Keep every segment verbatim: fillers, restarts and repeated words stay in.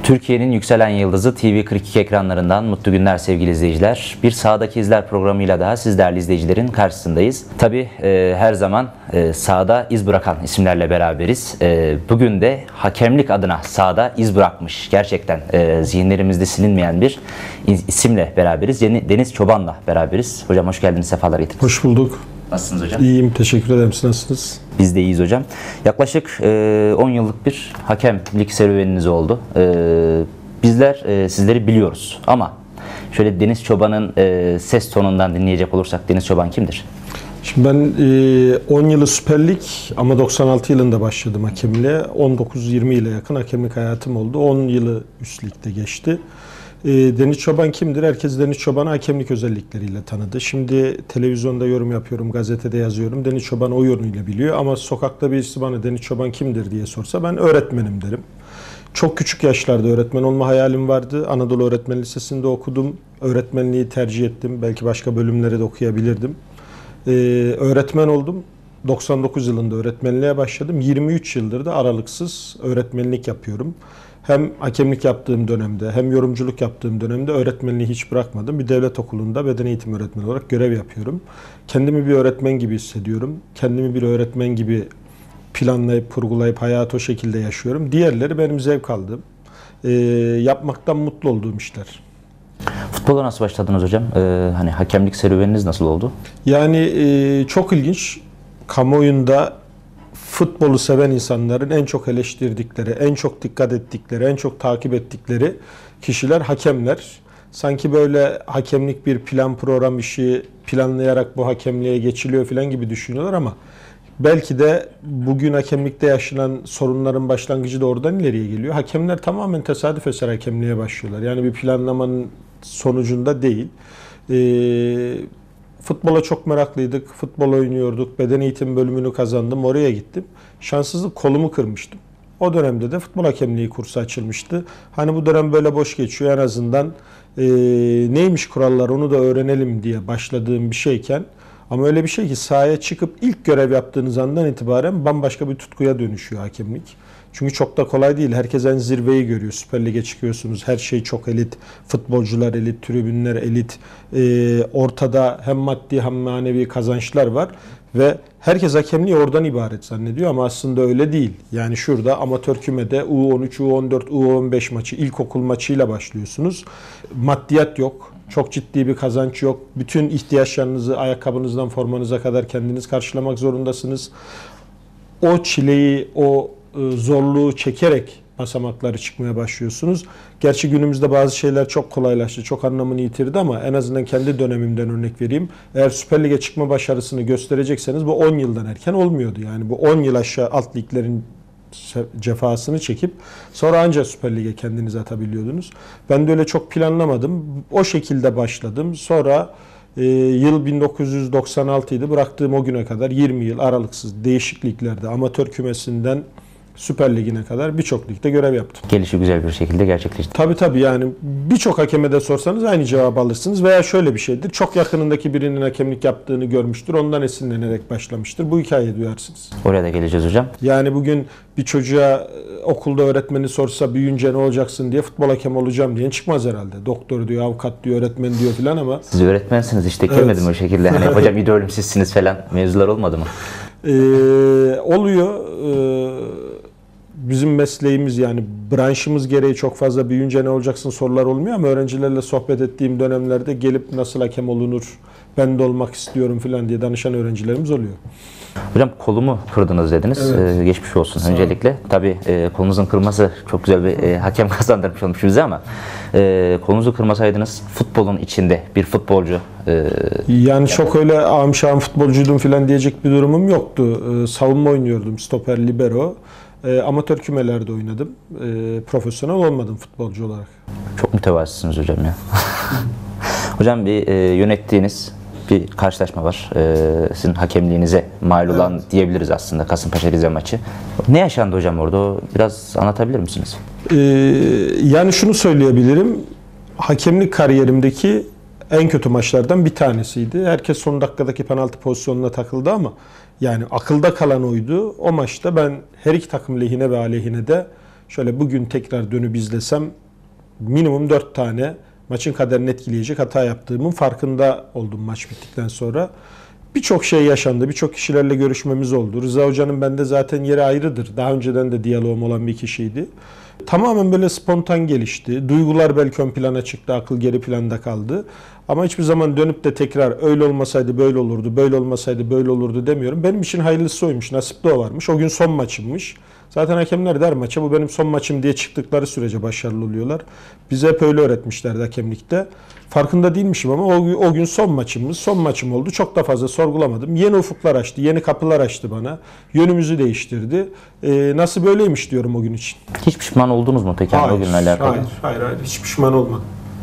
Türkiye'nin yükselen yıldızı T V kırk iki ekranlarından mutlu günler sevgili izleyiciler. Bir Sahadaki İzler programıyla daha siz değerli izleyicilerin karşısındayız. Tabii e, her zaman e, sahada iz bırakan isimlerle beraberiz. E, bugün de hakemlik adına sahada iz bırakmış, gerçekten e, zihinlerimizde silinmeyen bir isimle beraberiz. Deniz Çoban'la beraberiz. Hocam hoş geldiniz, sefalar getirdiniz. Hoş bulduk. Nasılsınız hocam? İyiyim, teşekkür ederim. Siz nasılsınız? Biz de iyiyiz hocam. Yaklaşık e, on yıllık bir hakemlik serüveniniz oldu. E, bizler e, sizleri biliyoruz ama şöyle Deniz Çoban'ın e, ses tonundan dinleyecek olursak Deniz Çoban kimdir? Şimdi ben e, on yılı Süper Lig ama doksan altı yılında başladım hakemliğe. on dokuz yirmi ile yakın hakemlik hayatım oldu. on yılı üst ligde geçti. E, Deniz Çoban kimdir? Herkes Deniz Çoban'ı hakemlik özellikleriyle tanıdı. Şimdi televizyonda yorum yapıyorum, gazetede yazıyorum. Deniz Çoban o yönüyle biliyor ama sokakta birisi bana Deniz Çoban kimdir diye sorsa ben öğretmenim derim. Çok küçük yaşlarda öğretmen olma hayalim vardı. Anadolu Öğretmen Lisesi'nde okudum. Öğretmenliği tercih ettim. Belki başka bölümleri de okuyabilirdim. Ee, öğretmen oldum. doksan dokuz yılında öğretmenliğe başladım. yirmi üç yıldır da aralıksız öğretmenlik yapıyorum. Hem hakemlik yaptığım dönemde hem yorumculuk yaptığım dönemde öğretmenliği hiç bırakmadım. Bir devlet okulunda beden eğitimi öğretmeni olarak görev yapıyorum. Kendimi bir öğretmen gibi hissediyorum. Kendimi bir öğretmen gibi planlayıp, kurgulayıp hayatı o şekilde yaşıyorum. Diğerleri benim zevk aldığım, e, yapmaktan mutlu olduğum işler. Futbola nasıl başladınız hocam? Ee, hani hakemlik serüveniniz nasıl oldu? Yani e, çok ilginç. Kamuoyunda futbolu seven insanların en çok eleştirdikleri, en çok dikkat ettikleri, en çok takip ettikleri kişiler hakemler. Sanki böyle hakemlik bir plan program işi, planlayarak bu hakemliğe geçiliyor falan gibi düşünüyorlar ama belki de bugün hakemlikte yaşanan sorunların başlangıcı da oradan ileriye geliyor. Hakemler tamamen tesadüf eseri hakemliğe başlıyorlar. Yani bir planlamanın sonucunda değil. Ee, futbola çok meraklıydık. Futbol oynuyorduk. Beden eğitim bölümünü kazandım. Oraya gittim. Şanssızlık, kolumu kırmıştım. O dönemde de futbol hakemliği kursu açılmıştı. Hani bu dönem böyle boş geçiyor. En azından e, neymiş kurallar onu da öğrenelim diye başladığım bir şeyken, ama öyle bir şey ki sahaya çıkıp ilk görev yaptığınız andan itibaren bambaşka bir tutkuya dönüşüyor hakemlik. Çünkü çok da kolay değil. Herkes en zirveyi görüyor. Süper Lig'e çıkıyorsunuz. Her şey çok elit. Futbolcular elit, tribünler elit. Ee, ortada hem maddi hem manevi kazançlar var. Ve herkes hakemliği oradan ibaret zannediyor ama aslında öyle değil. Yani şurada amatör kümede U on üç, U on dört, U on beş maçı, ilkokul maçıyla başlıyorsunuz. Maddiyat yok. Çok ciddi bir kazanç yok. Bütün ihtiyaçlarınızı ayakkabınızdan formanıza kadar kendiniz karşılamak zorundasınız. O çileyi, o zorluğu çekerek basamakları çıkmaya başlıyorsunuz. Gerçi günümüzde bazı şeyler çok kolaylaştı, çok anlamını yitirdi ama en azından kendi dönemimden örnek vereyim. Eğer Süper Lig'e çıkma başarısını gösterecekseniz bu on yıldan erken olmuyordu. Yani bu on yıl aşağı alt liglerin cefasını çekip sonra ancak Süper Lig'e kendinizi atabiliyordunuz. Ben de öyle çok planlamadım. O şekilde başladım. Sonra e, yıl bin dokuz yüz doksan altı idi. Bıraktığım o güne kadar yirmi yıl aralıksız değişik liglerde amatör kümesinden Süper Lig'ine kadar birçok ligde görev yaptım. Gelişi güzel bir şekilde gerçekleşti. Tabii tabii, yani birçok hakeme de sorsanız aynı cevabı alırsınız veya şöyle bir şeydir. Çok yakınındaki birinin hakemlik yaptığını görmüştür. Ondan esinlenerek başlamıştır. Bu hikayeyi duyarsınız. Oraya da geleceğiz hocam. Yani bugün bir çocuğa okulda öğretmeni sorsa büyüyünce ne olacaksın diye futbol hakemi olacağım diyen çıkmaz herhalde. Doktor diyor, avukat diyor, öğretmen diyor filan ama. Siz öğretmensiniz işte, gelmedim evet. O şekilde. Hani hocam idolüm sizsiniz falan mevzular olmadı mı? Ee, oluyor. Ee, Bizim mesleğimiz, yani branşımız gereği çok fazla büyüyünce ne olacaksın sorular olmuyor ama öğrencilerle sohbet ettiğim dönemlerde gelip nasıl hakem olunur, ben de olmak istiyorum falan diye danışan öğrencilerimiz oluyor. Hocam kolumu kırdınız dediniz. Evet. Ee, geçmiş olsun Sağ öncelikle. Tabii e, kolunuzun kırması çok güzel bir e, hakem kazandırmış olmuş bize ama e, kolunuzu kırmasaydınız futbolun içinde bir futbolcu. E, yani yapalım. Çok öyle ağam şahım futbolcuydum falan diyecek bir durumum yoktu. E, savunma oynuyordum, stoper, libero. E, amatör kümelerde oynadım. E, profesyonel olmadım futbolcu olarak. Çok mütevazısınız hocam ya. Hocam bir e, yönettiğiniz bir karşılaşma var. E, sizin hakemliğinize mal olan evet. diyebiliriz aslında, Kasımpaşa Rize maçı. Ne yaşandı hocam orada? O biraz anlatabilir misiniz? E, yani şunu söyleyebilirim. Hakemlik kariyerimdeki en kötü maçlardan bir tanesiydi. Herkes son dakikadaki penaltı pozisyonuna takıldı ama yani akılda kalan oydu. O maçta ben her iki takım lehine ve aleyhine de şöyle bugün tekrar dönüp izlesem minimum dört tane maçın kaderini etkileyecek hata yaptığımın farkında oldum maç bittikten sonra. Birçok şey yaşandı. Birçok kişilerle görüşmemiz oldu. Rıza Hoca'nın bende zaten yeri ayrıdır. Daha önceden de diyaloğum olan bir kişiydi. Tamamen böyle spontan gelişti. Duygular belki ön plana çıktı, akıl geri planda kaldı. Ama hiçbir zaman dönüp de tekrar öyle olmasaydı böyle olurdu, böyle olmasaydı böyle olurdu demiyorum. Benim için hayırlısı oymuş, nasipte o varmış. O gün son maçımmış. Zaten hakemler der maça bu benim son maçım diye çıktıkları sürece başarılı oluyorlar. Bize hep öyle öğretmişlerdi hakemlikte. Farkında değilmişim ama o, o gün son maçımız, son maçım oldu. Çok da fazla sorgulamadım. Yeni ufuklar açtı, yeni kapılar açtı bana. Yönümüzü değiştirdi. Ee, nasıl böyleymiş diyorum o gün için. Hiç pişman oldunuz mu peki Hayır, o günle alakalı? hayır, hayır, hayır. Hiç pişman olmadım.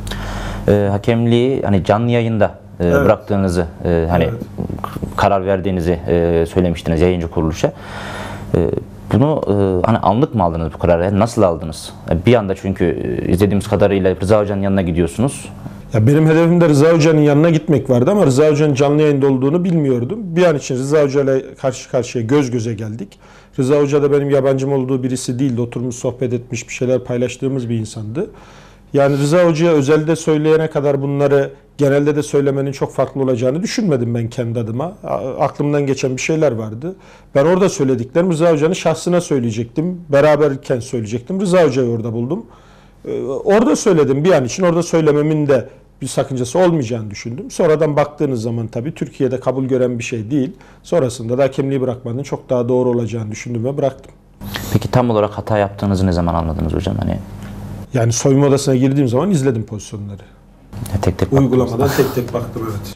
Ee, hakemliği hani canlı yayında e, Evet. bıraktığınızı, e, hani Evet. karar verdiğinizi e, söylemiştiniz yayıncı kuruluşa. E, bunu e, hani anlık mı aldınız bu kararı? Nasıl aldınız? E, bir anda çünkü e, izlediğimiz kadarıyla Rıza Hoca'nın yanına gidiyorsunuz. Ya benim hedefimde Rıza Hoca'nın yanına gitmek vardı ama Rıza Hoca'nın canlı yayında olduğunu bilmiyordum. Bir an için Rıza Hoca ile karşı karşıya göz göze geldik. Rıza Hoca da benim yabancım olduğu birisi değildi. Oturmuş sohbet etmiş, bir şeyler paylaştığımız bir insandı. Yani Rıza Hoca'ya özelde söyleyene kadar bunları genelde de söylemenin çok farklı olacağını düşünmedim ben kendi adıma. Aklımdan geçen bir şeyler vardı. Ben orada söylediklerim Rıza Hoca'nın şahsına söyleyecektim. Beraberken söyleyecektim. Rıza Hoca'yı orada buldum. Orada söyledim bir an için. Orada söylememin de bir sakıncası olmayacağını düşündüm. Sonradan baktığınız zaman tabii Türkiye'de kabul gören bir şey değil. Sonrasında da hakemliği bırakmanın çok daha doğru olacağını düşündüm ve bıraktım. Peki tam olarak hata yaptığınızı ne zaman anladınız hocam? Hani Yani soyunma odasına girdiğim zaman izledim pozisyonları. tek tek Uygulamadan tek tek baktım, evet.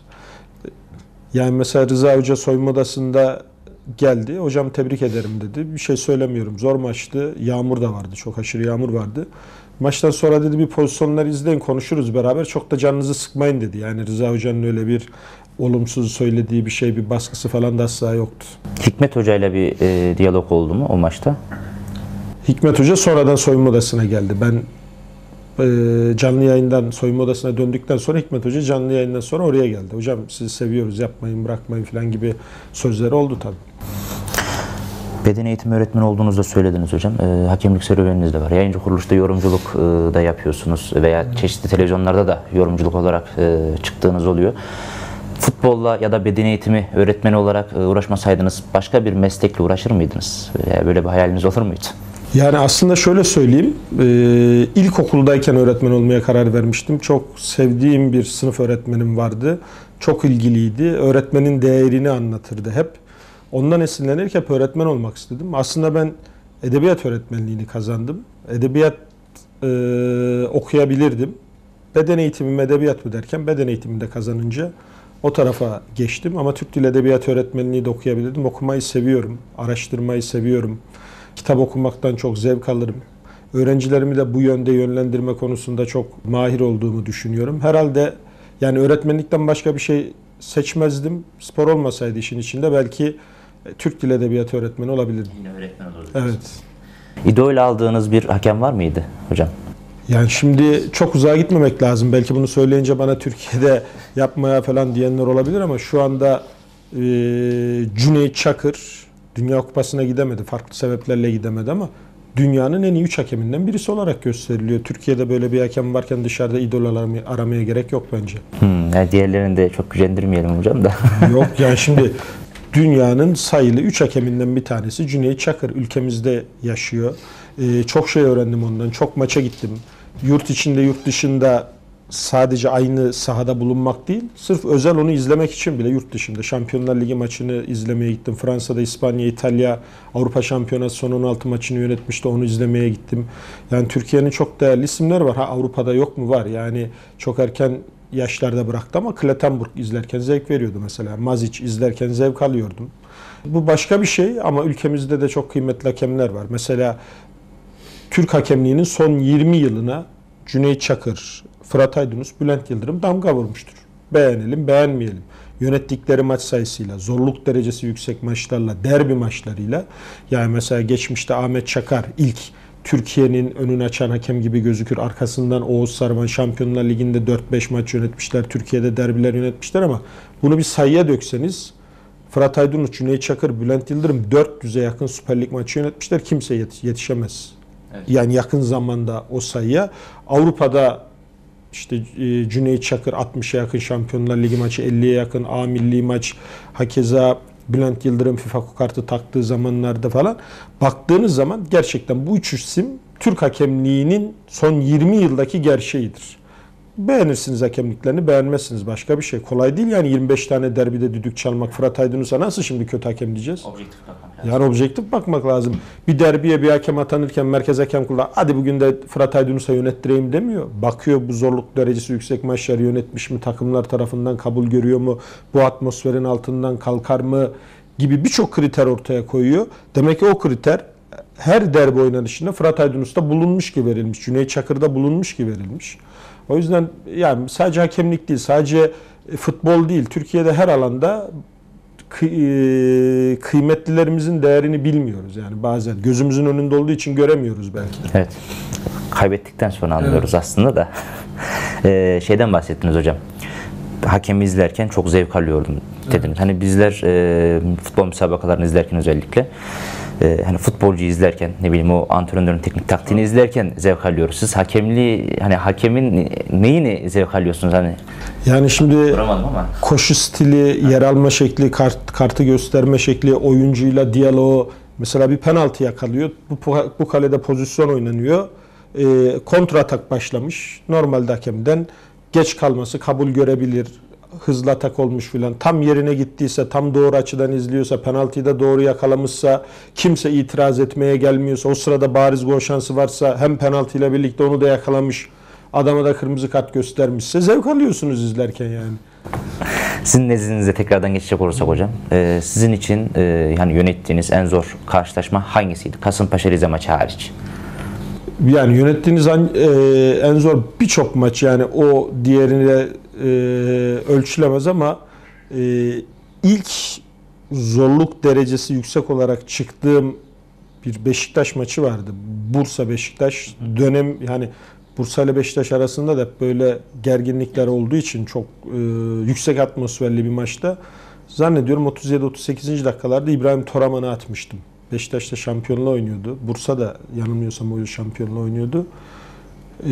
Yani mesela Rıza Hoca soyunma odasında geldi. Hocam tebrik ederim dedi. Bir şey söylemiyorum. Zor maçtı. Yağmur da vardı. Çok aşırı yağmur vardı. Maçtan sonra dedi bir pozisyonları izleyin, konuşuruz beraber. Çok da canınızı sıkmayın dedi. Yani Rıza Hoca'nın öyle bir olumsuz söylediği bir şey, bir baskısı falan da asla yoktu. Hikmet Hoca ile bir e, diyalog oldu mu o maçta? Hikmet Hoca sonradan soyunma odasına geldi. Ben e, canlı yayından soyunma odasına döndükten sonra Hikmet Hoca canlı yayından sonra oraya geldi. Hocam sizi seviyoruz, yapmayın, bırakmayın falan gibi sözleri oldu tabii. Beden eğitimi öğretmeni olduğunuzu da söylediniz hocam. E, hakemlik serüveniniz de var. Yayıncı kuruluşta yorumculuk e, da yapıyorsunuz veya çeşitli televizyonlarda da yorumculuk olarak e, çıktığınız oluyor. Futbolla ya da beden eğitimi öğretmeni olarak e, uğraşmasaydınız başka bir meslekle uğraşır mıydınız? Veya böyle bir hayaliniz olur muydu? Yani aslında şöyle söyleyeyim, e, ilkokuldayken öğretmen olmaya karar vermiştim. Çok sevdiğim bir sınıf öğretmenim vardı. Çok ilgiliydi. Öğretmenin değerini anlatırdı hep. Ondan esinlenerek hep öğretmen olmak istedim. Aslında ben edebiyat öğretmenliğini kazandım. Edebiyat e, okuyabilirdim. Beden eğitimi edebiyat mı derken beden eğitiminde kazanınca o tarafa geçtim. Ama Türk Dil Edebiyatı öğretmenliği de okuyabilirdim. Okumayı seviyorum, araştırmayı seviyorum. Kitap okumaktan çok zevk alırım. Öğrencilerimi de bu yönde yönlendirme konusunda çok mahir olduğumu düşünüyorum. Herhalde yani öğretmenlikten başka bir şey seçmezdim. Spor olmasaydı işin içinde belki Türk Dil Edebiyatı öğretmeni olabilirdim. Yine öğretmen olurdunuz. Evet. İdol aldığınız bir hakem var mıydı hocam? Yani şimdi çok uzağa gitmemek lazım. Belki bunu söyleyince bana Türkiye'de yapmaya falan diyenler olabilir ama şu anda e, Cüneyt Çakır Dünya Kupası'na gidemedi. Farklı sebeplerle gidemedi ama dünyanın en iyi üç hakeminden birisi olarak gösteriliyor. Türkiye'de böyle bir hakem varken dışarıda idol aramaya, aramaya gerek yok bence. Hmm, yani diğerlerini de çok gücendirmeyelim hocam da. Yok yani şimdi dünyanın sayılı üç hakeminden bir tanesi Cüneyt Çakır. Ülkemizde yaşıyor. Ee, çok şey öğrendim ondan. Çok maça gittim. Yurt içinde, yurt dışında sadece aynı sahada bulunmak değil, sırf özel onu izlemek için bile yurt dışında Şampiyonlar Ligi maçını izlemeye gittim. Fransa'da, İspanya, İtalya, Avrupa Şampiyonası son on altı maçını yönetmişti. Onu izlemeye gittim. Yani Türkiye'nin çok değerli isimler var. Ha Avrupa'da yok mu? Var. Yani çok erken yaşlarda bıraktı ama Klattenburg izlerken zevk veriyordu mesela. Mazic izlerken zevk alıyordum. Bu başka bir şey ama ülkemizde de çok kıymetli hakemler var. Mesela Türk hakemliğinin son yirmi yılına Cüneyt Çakır, Fırat Aydınus, Bülent Yıldırım damga vurmuştur. Beğenelim, beğenmeyelim. Yönettikleri maç sayısıyla, zorluk derecesi yüksek maçlarla, derbi maçlarıyla. Yani mesela geçmişte Ahmet Çakar ilk Türkiye'nin önünü açan hakem gibi gözükür. Arkasından Oğuz Sarman Şampiyonlar Ligi'nde dört beş maç yönetmişler. Türkiye'de derbiler yönetmişler ama bunu bir sayıya dökseniz Fırat Aydınus, Cüneyt Çakır, Bülent Yıldırım dört yüze yakın Süper Lig maçı yönetmişler. Kimse yetişemez. Evet. Yani yakın zamanda o sayıya. Avrupa'da işte e, Cüneyt Çakır altmışa yakın Şampiyonlar Ligi maçı, elliye yakın A milli maç, hakeza Bülent Yıldırım FIFA kartı taktığı zamanlarda falan baktığınız zaman gerçekten bu üç isim Türk hakemliğinin son yirmi yıldaki gerçeğidir. Beğenirsiniz hakemliklerini, beğenmezsiniz, başka bir şey. Kolay değil yani yirmi beş tane derbide düdük çalmak. Fırat Aydınus'a nasıl şimdi kötü hakem diyeceğiz? Objektif bakmak lazım. Yani objektif bakmak lazım. Bir derbiye bir hakem atanırken merkez hakem kurulu hadi bugün de Fırat Aydınus'a yönettireyim demiyor. Bakıyor bu zorluk derecesi yüksek maçları yönetmiş mi, takımlar tarafından kabul görüyor mu, bu atmosferin altından kalkar mı gibi birçok kriter ortaya koyuyor. Demek ki o kriter her derbi oynanışında Fırat Aydınus'ta bulunmuş ki verilmiş. Cüneyt Çakır'da bulunmuş ki verilmiş. O yüzden yani sadece hakemlik değil, sadece futbol değil, Türkiye'de her alanda kıymetlilerimizin değerini bilmiyoruz. Yani bazen gözümüzün önünde olduğu için göremiyoruz belki de. Evet. Kaybettikten sonra anlıyoruz evet. aslında da. Ee, şeyden bahsettiniz hocam. Hakemi izlerken çok zevk alıyordum dediniz. Evet. Hani bizler e, futbol müsabakalarını izlerken özellikle e, hani futbolcu izlerken ne bileyim o antrenörün teknik taktiğini evet. izlerken zevk alıyoruz. Siz hakemliği hani hakemin neyini zevk alıyorsunuz hani? Yani şimdi ama. koşu stili, yer alma şekli, kart, kartı gösterme şekli, oyuncuyla diyaloğu. Mesela bir penaltı yakalıyor. Bu, bu kalede pozisyon oynanıyor. E, kontra atak başlamış. Normalde hakemden geç kalması kabul görebilir. Hızlı atak olmuş filan. Tam yerine gittiyse, tam doğru açıdan izliyorsa, penaltıyı da doğru yakalamışsa, kimse itiraz etmeye gelmiyorsa, o sırada bariz gol şansı varsa hem penaltıyla birlikte onu da yakalamış, adama da kırmızı kart göstermişse zevk alıyorsunuz izlerken yani. Sizin nezdinizde tekrardan geçecek olursak hocam, e, sizin için e, yani yönettiğiniz en zor karşılaşma hangisiydi? Kasımpaşa Rize maçı hariç. Yani yönettiğiniz en, e, en zor birçok maç yani o diğerine e, ölçülemez ama e, ilk zorluk derecesi yüksek olarak çıktığım bir Beşiktaş maçı vardı. Bursa Beşiktaş dönem yani Bursa ile Beşiktaş arasında da hep böyle gerginlikler olduğu için çok e, yüksek atmosferli bir maçta zannediyorum otuz yedi otuz sekizinci dakikalarda İbrahim Toraman'ı atmıştım. Beşiktaş'ta şampiyonluğu oynuyordu. Bursa da yanılmıyorsam o yıl şampiyonluğu oynuyordu. Ee,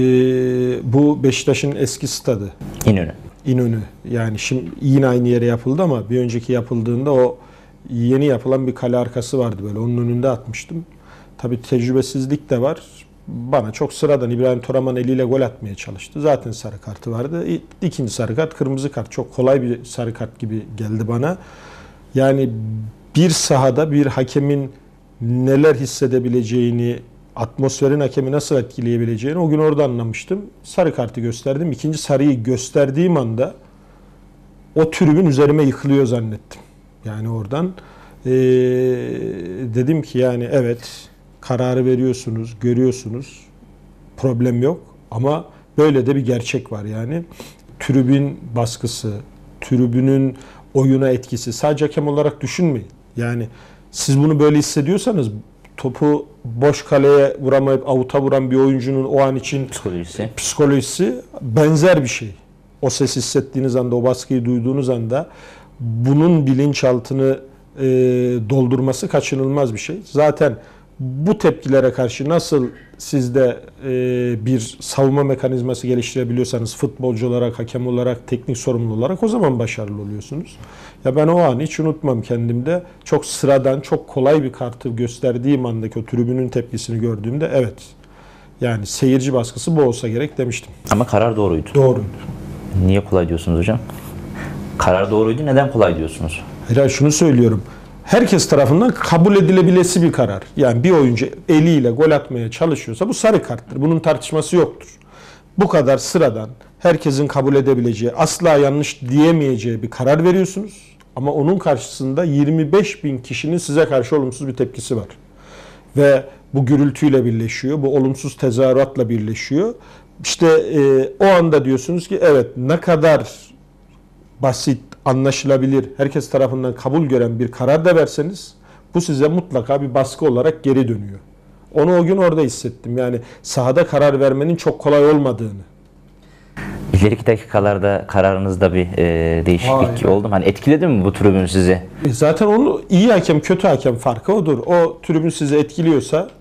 bu Beşiktaş'ın eski stadı. İnönü. İnönü. Yani şimdi yine aynı yere yapıldı ama bir önceki yapıldığında o yeni yapılan bir kale arkası vardı böyle. Onun önünde atmıştım. Tabii tecrübesizlik de var. Bana çok sıradan İbrahim Toraman eliyle gol atmaya çalıştı. Zaten sarı kartı vardı. İkinci sarı kart, kırmızı kart. Çok kolay bir sarı kart gibi geldi bana. Yani bir sahada bir hakemin neler hissedebileceğini, atmosferin hakemi nasıl etkileyebileceğini o gün orada anlamıştım. Sarı kartı gösterdim. İkinci sarıyı gösterdiğim anda o tribün üzerime yıkılıyor zannettim. Yani oradan ee, dedim ki yani evet kararı veriyorsunuz, görüyorsunuz. Problem yok ama böyle de bir gerçek var yani. Tribün baskısı, tribünün oyuna etkisi sadece hakem olarak düşünmeyin. Yani siz bunu böyle hissediyorsanız topu boş kaleye vuramayıp avuta vuran bir oyuncunun o an için psikolojisi, psikolojisi benzer bir şey. O ses hissettiğiniz anda, o baskıyı duyduğunuz anda bunun bilinçaltını e, doldurması kaçınılmaz bir şey. Zaten bu tepkilere karşı nasıl siz de e, bir savunma mekanizması geliştirebiliyorsanız futbolcu olarak, hakem olarak, teknik sorumlu olarak o zaman başarılı oluyorsunuz. Ya ben o an hiç unutmam kendimde. Çok sıradan, çok kolay bir kartı gösterdiğim andaki o tribünün tepkisini gördüğümde evet. Yani seyirci baskısı bu olsa gerek demiştim. Ama karar doğruydu. Doğruydu. Niye kolay diyorsunuz hocam? Karar doğruydu. Neden kolay diyorsunuz? Hayır, şunu söylüyorum. Herkes tarafından kabul edilebilesi bir karar. Yani bir oyuncu eliyle gol atmaya çalışıyorsa bu sarı karttır. Bunun tartışması yoktur. Bu kadar sıradan, herkesin kabul edebileceği, asla yanlış diyemeyeceği bir karar veriyorsunuz. Ama onun karşısında yirmi beş bin kişinin size karşı olumsuz bir tepkisi var. Ve bu gürültüyle birleşiyor, bu olumsuz tezahüratla birleşiyor. İşte e, o anda diyorsunuz ki evet ne kadar basit, anlaşılabilir, herkes tarafından kabul gören bir karar da verseniz bu size mutlaka bir baskı olarak geri dönüyor. Onu o gün orada hissettim. Yani sahada karar vermenin çok kolay olmadığını. İleriki dakikalarda kararınızda bir e, değişiklik Hayır. oldu mu? Hani etkiledi mi bu tribün sizi? Zaten onu iyi hakem, kötü hakem farkı odur. O tribün sizi etkiliyorsa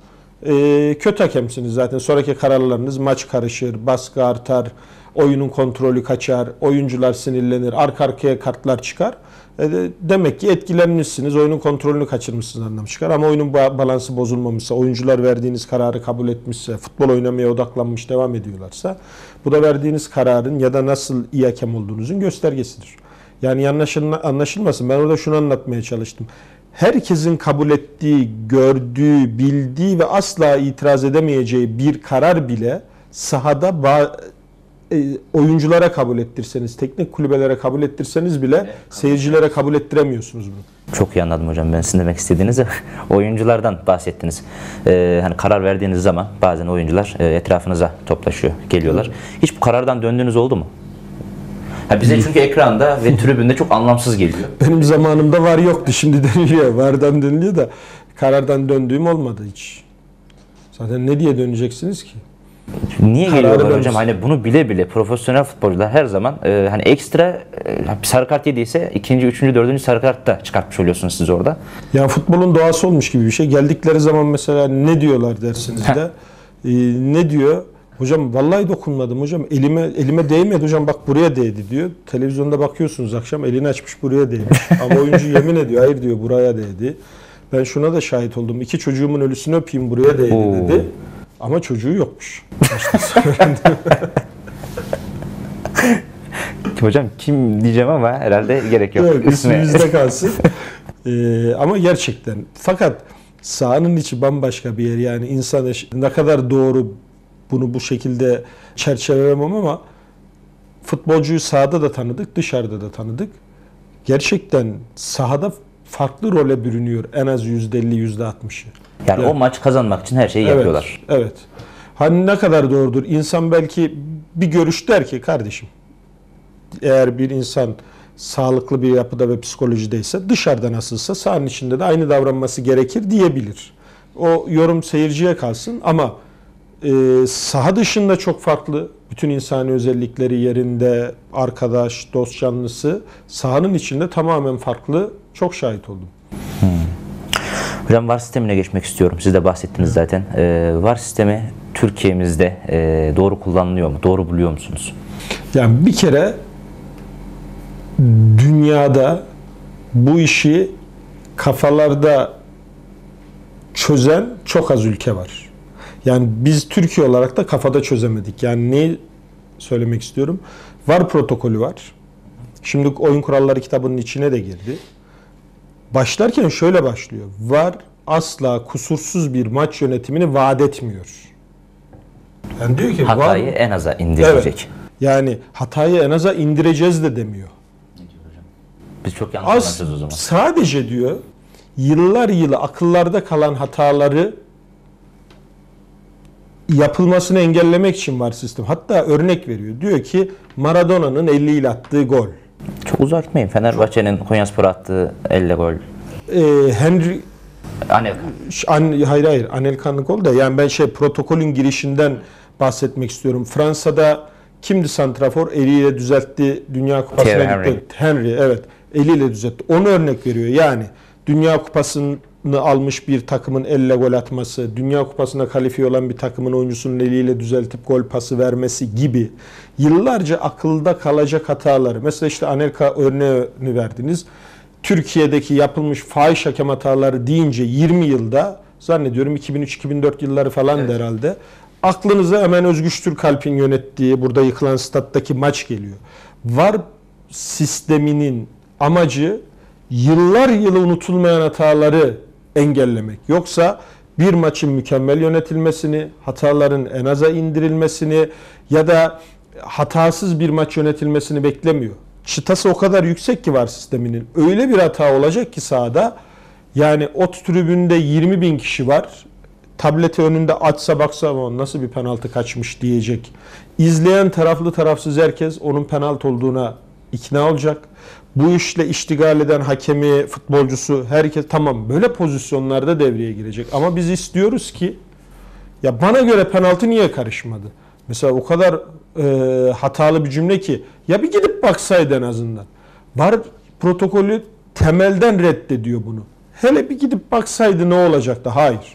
e, kötü hakemsiniz zaten. Sonraki kararlarınız maç karışır, baskı artar, oyunun kontrolü kaçar, oyuncular sinirlenir, arka arkaya kartlar çıkar. E, demek ki etkilenmişsiniz, oyunun kontrolünü kaçırmışsınız anlamı çıkar. Ama oyunun ba- balansı bozulmamışsa, oyuncular verdiğiniz kararı kabul etmişse, futbol oynamaya odaklanmış devam ediyorlarsa, bu da verdiğiniz kararın ya da nasıl iyi hakem olduğunuzun göstergesidir. Yani yanlış anlaşılmasın, ben orada şunu anlatmaya çalıştım. Herkesin kabul ettiği, gördüğü, bildiği ve asla itiraz edemeyeceği bir karar bile sahada ba- e, oyunculara kabul ettirseniz, teknik kulübelere kabul ettirseniz bile evet, seyircilere kabul ettiremiyorsunuz bunu. Çok iyi anladım hocam. Ben sizin demek istediğinizi oyunculardan bahsettiniz. Ee, hani karar verdiğiniz zaman bazen oyuncular e, etrafınıza toplaşıyor, geliyorlar. Evet. Hiç bu karardan döndüğünüz oldu mu? Ha bize çünkü ekranda ve tribünde çok anlamsız geliyor. Benim zamanımda var yoktu. Şimdi deniliyor. Vardan deniliyor da karardan döndüğüm olmadı hiç. Zaten ne diye döneceksiniz ki? Niye Kararı geliyorlar ben hocam? Hani bunu bile bile profesyonel futbolcular her zaman e, hani ekstra e, sarı kart yediyse ikinci, üçüncü, dördüncü sarı kart da çıkartmış oluyorsunuz siz orada. Ya futbolun doğası olmuş gibi bir şey. Geldikleri zaman mesela ne diyorlar dersiniz de. e, ne diyor? Hocam vallahi dokunmadım hocam. Elime elime değmedi hocam, bak buraya değdi diyor. Televizyonda bakıyorsunuz akşam, elini açmış buraya değmiş. Ama oyuncu yemin ediyor, hayır diyor, buraya değdi. Ben şuna da şahit oldum. İki çocuğumun ölüsünü öpeyim, buraya değdi Oo. dedi. Ama çocuğu yokmuş. Hocam kim diyeceğim ama herhalde gerek yok. Evet, üstümüzde kalsın. Ee, ama gerçekten. Fakat sahanın içi bambaşka bir yer. Yani insan ne kadar doğru bunu bu şekilde çerçevelemem ama futbolcuyu sahada da tanıdık, dışarıda da tanıdık. Gerçekten sahada farklı role bürünüyor en az yüzde elli yüzde altmışı. Yani evet. O maç kazanmak için her şeyi evet, yapıyorlar. Evet. Hani ne kadar doğrudur? İnsan belki bir görüş der ki kardeşim, eğer bir insan sağlıklı bir yapıda ve psikolojideyse dışarıda nasılsa sahanın içinde de aynı davranması gerekir diyebilir. O yorum seyirciye kalsın ama e, saha dışında çok farklı. Bütün insani özellikleri yerinde, arkadaş, dost canlısı, sahanın içinde tamamen farklı. Çok şahit oldum. Hmm. Hocam V A R sistemine geçmek istiyorum. Siz de bahsettiniz zaten. Ee, V A R sistemi Türkiye'mizde e, doğru kullanılıyor mu? Doğru buluyor musunuz? Yani bir kere dünyada bu işi kafalarda çözen çok az ülke var. Yani biz Türkiye olarak da kafada çözemedik. Yani neyi söylemek istiyorum? V A R protokolü var. Şimdi oyun kuralları kitabının içine de girdi. Başlarken şöyle başlıyor. V A R asla kusursuz bir maç yönetimini vaat etmiyor. Yani diyor ki hatayı V A R, en aza indirecek. Evet, yani hatayı en aza indireceğiz de demiyor. Ne diyor hocam? Biz çok yanlış anlamışız o zaman. Sadece diyor yıllar yılı akıllarda kalan hataları yapılmasını engellemek için var sistem. Hatta örnek veriyor. Diyor ki Maradona'nın elli ile attığı gol. Çok uzatmayın. Fenerbahçe'nin Konyaspor'a attığı elle gol. Ee, Henry Anelka. An, hayır hayır Anelka'nın gol da, yani ben şey protokolün girişinden bahsetmek istiyorum. Fransa'da kimdi santrafor? Eliyle düzeltti. Dünya Kupası'na Thierry gitti. Henry. Henry evet. Eliyle düzeltti. Onu örnek veriyor. Yani Dünya Kupası'nı almış bir takımın elle gol atması, Dünya Kupası'na kalifiye olan bir takımın oyuncusunun eliyle düzeltip gol pası vermesi gibi yıllarca akılda kalacak hataları. Mesela işte Anelka örneğini verdiniz. Türkiye'deki yapılmış fahiş hakem hataları deyince yirmi yılda, zannediyorum iki bin üç iki bin dört yılları falan evet. herhalde, aklınıza hemen Özgüç Türkalp'in yönettiği burada yıkılan stattaki maç geliyor. V A R sisteminin amacı yıllar yılı unutulmayan hataları engellemek. Yoksa bir maçın mükemmel yönetilmesini, hataların en aza indirilmesini ya da hatasız bir maç yönetilmesini beklemiyor. Çıtası o kadar yüksek ki V A R sisteminin. Öyle bir hata olacak ki sahada, yani ot tribünde yirmi bin kişi var. Tableti önünde açsa baksa nasıl bir penaltı kaçmış diyecek. İzleyen taraflı tarafsız herkes onun penaltı olduğuna ikna olacak. Bu işle iştigal eden hakemi, futbolcusu, herkes tamam böyle pozisyonlarda devreye girecek. Ama biz istiyoruz ki, ya bana göre penaltı niye karışmadı? Mesela o kadar e, hatalı bir cümle ki, ya bir gidip baksaydı en azından. V A R protokolü temelden reddediyor bunu. Hele bir gidip baksaydı ne olacaktı? Hayır.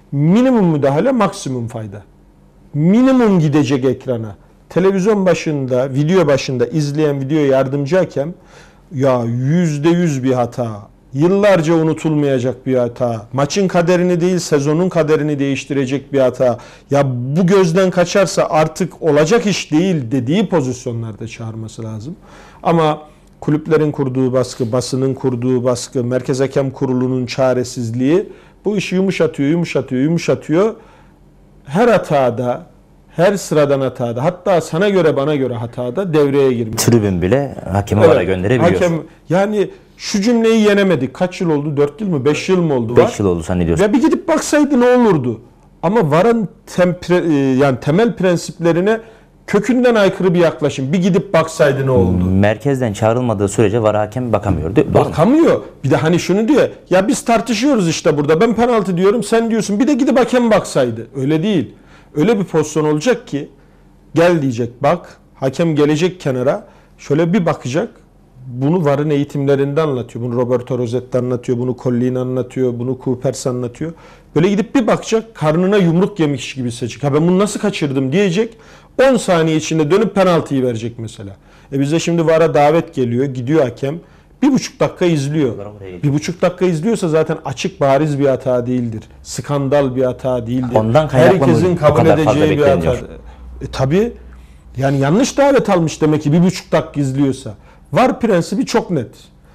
Minimum müdahale, maksimum fayda. Minimum gidecek ekrana. Televizyon başında, video başında izleyen video yardımcı hakem ya yüzde yüz bir hata, yıllarca unutulmayacak bir hata, maçın kaderini değil sezonun kaderini değiştirecek bir hata, ya bu gözden kaçarsa artık olacak iş değil dediği pozisyonlarda çağırması lazım. Ama kulüplerin kurduğu baskı, basının kurduğu baskı, Merkez Hakem Kurulu'nun çaresizliği bu işi yumuşatıyor, yumuşatıyor, yumuşatıyor. Her hatada, her sıradan hatada, hatta sana göre bana göre hatada devreye girmiş. Tribün bile hakemi evet, vara gönderebiliyor. Hakem, yani şu cümleyi yenemedik. Kaç yıl oldu? dört yıl mı? beş yıl mı oldu? beş yıl oldu zannediyorsun. Ve bir gidip baksaydı ne olurdu? Ama varın tempre, yani temel prensiplerine kökünden aykırı bir yaklaşım. Bir gidip baksaydı ne oldu? Merkezden çağrılmadığı sürece var hakem bakamıyor. Değil, bakamıyor. Bir de hani şunu diyor. Ya biz tartışıyoruz işte burada. Ben penaltı diyorum, sen diyorsun. Bir de gidip hakem baksaydı. Öyle değil. Öyle bir pozisyon olacak ki gel diyecek bak. Hakem gelecek kenara. Şöyle bir bakacak. Bunu varın eğitimlerinde anlatıyor. Bunu Roberto Rossetti anlatıyor. Bunu Collin anlatıyor. Bunu Coopers anlatıyor. Böyle gidip bir bakacak. Karnına yumruk yemiş gibi seçecek. Ha ben bunu nasıl kaçırdım diyecek. on saniye içinde dönüp penaltıyı verecek mesela. E bize şimdi vara davet geliyor. Gidiyor hakem. Bir buçuk dakika izliyor. Bir buçuk dakika izliyorsa zaten açık bariz bir hata değildir. Skandal bir hata değildir. Ondan kaynaklı herkesin kabul edeceği bir hata. E, tabii. Yani yanlış davet almış demek ki bir buçuk dakika izliyorsa. VAR prensibi çok net.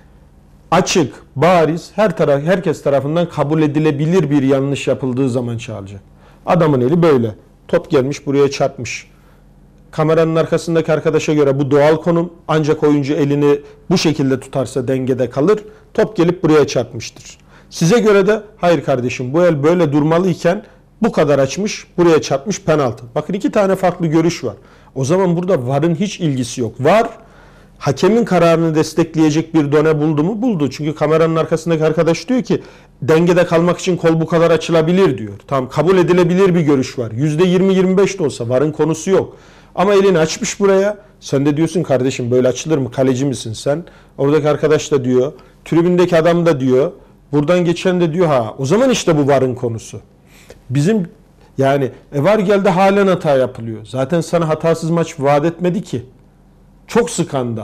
Açık, bariz, her taraf, herkes tarafından kabul edilebilir bir yanlış yapıldığı zaman çağıracak. Adamın eli böyle. Top gelmiş buraya çarpmış. Kameranın arkasındaki arkadaşa göre bu doğal konum. Ancak oyuncu elini bu şekilde tutarsa dengede kalır. Top gelip buraya çarpmıştır. Size göre de hayır kardeşim bu el böyle durmalıyken bu kadar açmış, buraya çarpmış, penaltı. Bakın iki tane farklı görüş var. O zaman burada VAR'ın hiç ilgisi yok. VAR hakemin kararını destekleyecek bir done buldu mu? Buldu. Çünkü kameranın arkasındaki arkadaş diyor ki dengede kalmak için kol bu kadar açılabilir diyor. Tamam, kabul edilebilir bir görüş var. yüzde yirmi yirmi beş de olsa VAR'ın konusu yok. Ama elini açmış buraya. Sen de diyorsun kardeşim böyle açılır mı? Kaleci misin sen? Oradaki arkadaş da diyor. Tribündeki adam da diyor. Buradan geçen de diyor ha. O zaman işte bu VAR'ın konusu. Bizim yani e VAR geldi halen hata yapılıyor. Zaten sana hatasız maç vaat etmedi ki. Çok skandal.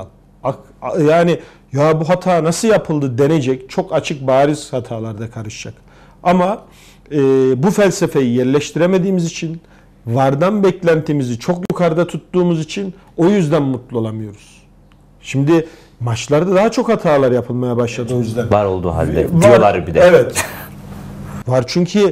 Yani ya bu hata nasıl yapıldı denecek. Çok açık bariz hatalarda karışacak. Ama e, bu felsefeyi yerleştiremediğimiz için, VAR'dan beklentimizi çok yukarıda tuttuğumuz için o yüzden mutlu olamıyoruz. Şimdi maçlarda daha çok hatalar yapılmaya başladı o yüzden. VAR olduğu halde VAR, diyorlar bir de. Evet. VAR çünkü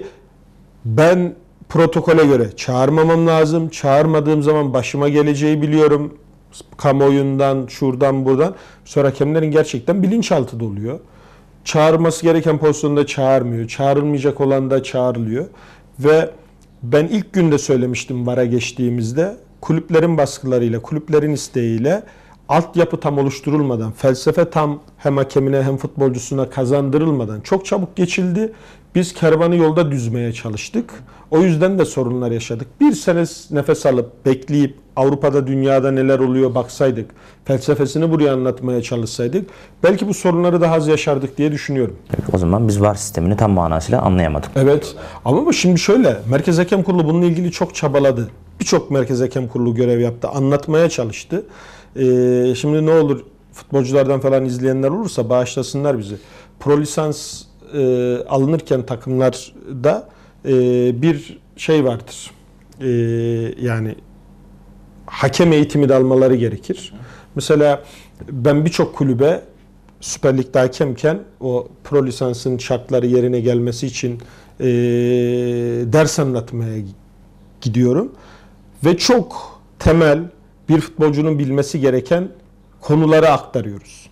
ben protokole göre çağırmamam lazım. Çağırmadığım zaman başıma geleceği biliyorum. Kamuoyundan, şuradan, buradan. Sonra hakemlerin gerçekten bilinçaltı doluyor. Çağırması gereken pozisyonda çağırmıyor. Çağrılmayacak olan da çağrılıyor. Ve ben ilk günde söylemiştim VAR'a geçtiğimizde, kulüplerin baskılarıyla, kulüplerin isteğiyle altyapı tam oluşturulmadan, felsefe tam hem hakemine hem futbolcusuna kazandırılmadan çok çabuk geçildi. Biz kervanı yolda düzmeye çalıştık. O yüzden de sorunlar yaşadık. Bir sene nefes alıp, bekleyip, Avrupa'da, dünyada neler oluyor baksaydık, felsefesini buraya anlatmaya çalışsaydık, belki bu sorunları daha az yaşardık diye düşünüyorum. O zaman biz VAR sistemini tam manasıyla anlayamadık. Evet. Ama bu şimdi şöyle, Merkez Hakem Kurulu bununla ilgili çok çabaladı. Birçok Merkez Hakem Kurulu görev yaptı, anlatmaya çalıştı. Ee, şimdi ne olur, futbolculardan falan izleyenler olursa bağışlasınlar bizi. Pro lisans e, alınırken takımlarda e, bir şey vardır. E, yani hakem eğitimi de almaları gerekir. Mesela ben birçok kulübe Süper Lig'de hakemken o pro lisansın şartları yerine gelmesi için e, ders anlatmaya gidiyorum. Ve çok temel bir futbolcunun bilmesi gereken konuları aktarıyoruz.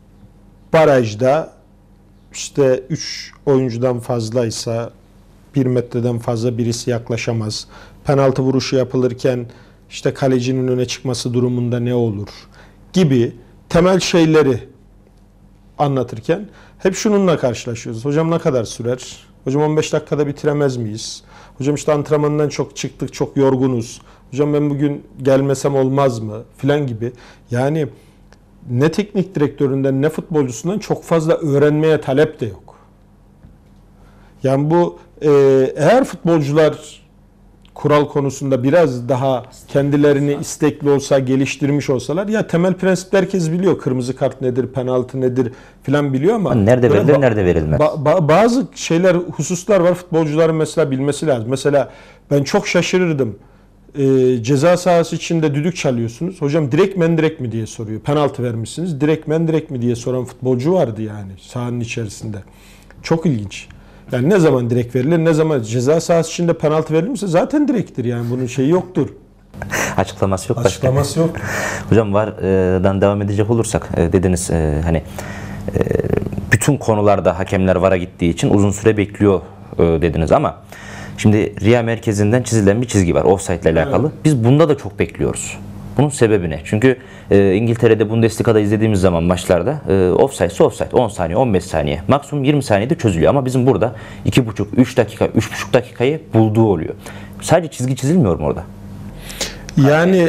Barajda işte üç oyuncudan fazlaysa bir metreden fazla birisi yaklaşamaz. Penaltı vuruşu yapılırken işte kalecinin öne çıkması durumunda ne olur gibi temel şeyleri anlatırken hep şununla karşılaşıyoruz. Hocam ne kadar sürer? Hocam on beş dakikada bitiremez miyiz? Hocam işte antrenmandan çok çıktık, çok yorgunuz. Hocam ben bugün gelmesem olmaz mı? Filan gibi. Yani ne teknik direktöründen ne futbolcusundan çok fazla öğrenmeye talep de yok. Yani bu e, eğer futbolcular kural konusunda biraz daha kendilerini istekli olsa, geliştirmiş olsalar, ya temel prensip herkes biliyor. Kırmızı kart nedir, penaltı nedir filan biliyor ama Nerede böyle verilir, ba- nerede verilmez. ba- ba- bazı şeyler, hususlar var futbolcuların mesela bilmesi lazım. Mesela ben çok şaşırırdım. E, ceza sahası içinde düdük çalıyorsunuz. Hocam direkt men direkt mi diye soruyor. Penaltı vermişsiniz. Direkt men direkt mi diye soran futbolcu vardı yani sahanın içerisinde. Çok ilginç. Yani ne zaman direkt verilir, ne zaman ceza sahası içinde penaltı verilmişse zaten direktir yani, bunun şeyi yoktur. Açıklaması yok başka. Açıklaması yok. Hocam vardan devam edecek olursak e, dediniz e, hani e, bütün konularda hakemler vara gittiği için uzun süre bekliyor e, dediniz ama şimdi R I A merkezinden çizilen bir çizgi var offside ile alakalı. Evet. Biz bunda da çok bekliyoruz. Bunun sebebi ne? Çünkü e, İngiltere'de Bundesliga'da izlediğimiz zaman maçlarda e, offside ise offside on saniye on beş saniye maksimum yirmi saniyede çözülüyor ama bizim burada iki buçuk üç dakika üç buçuk dakikayı bulduğu oluyor. Sadece çizgi çizilmiyor mu orada? Yani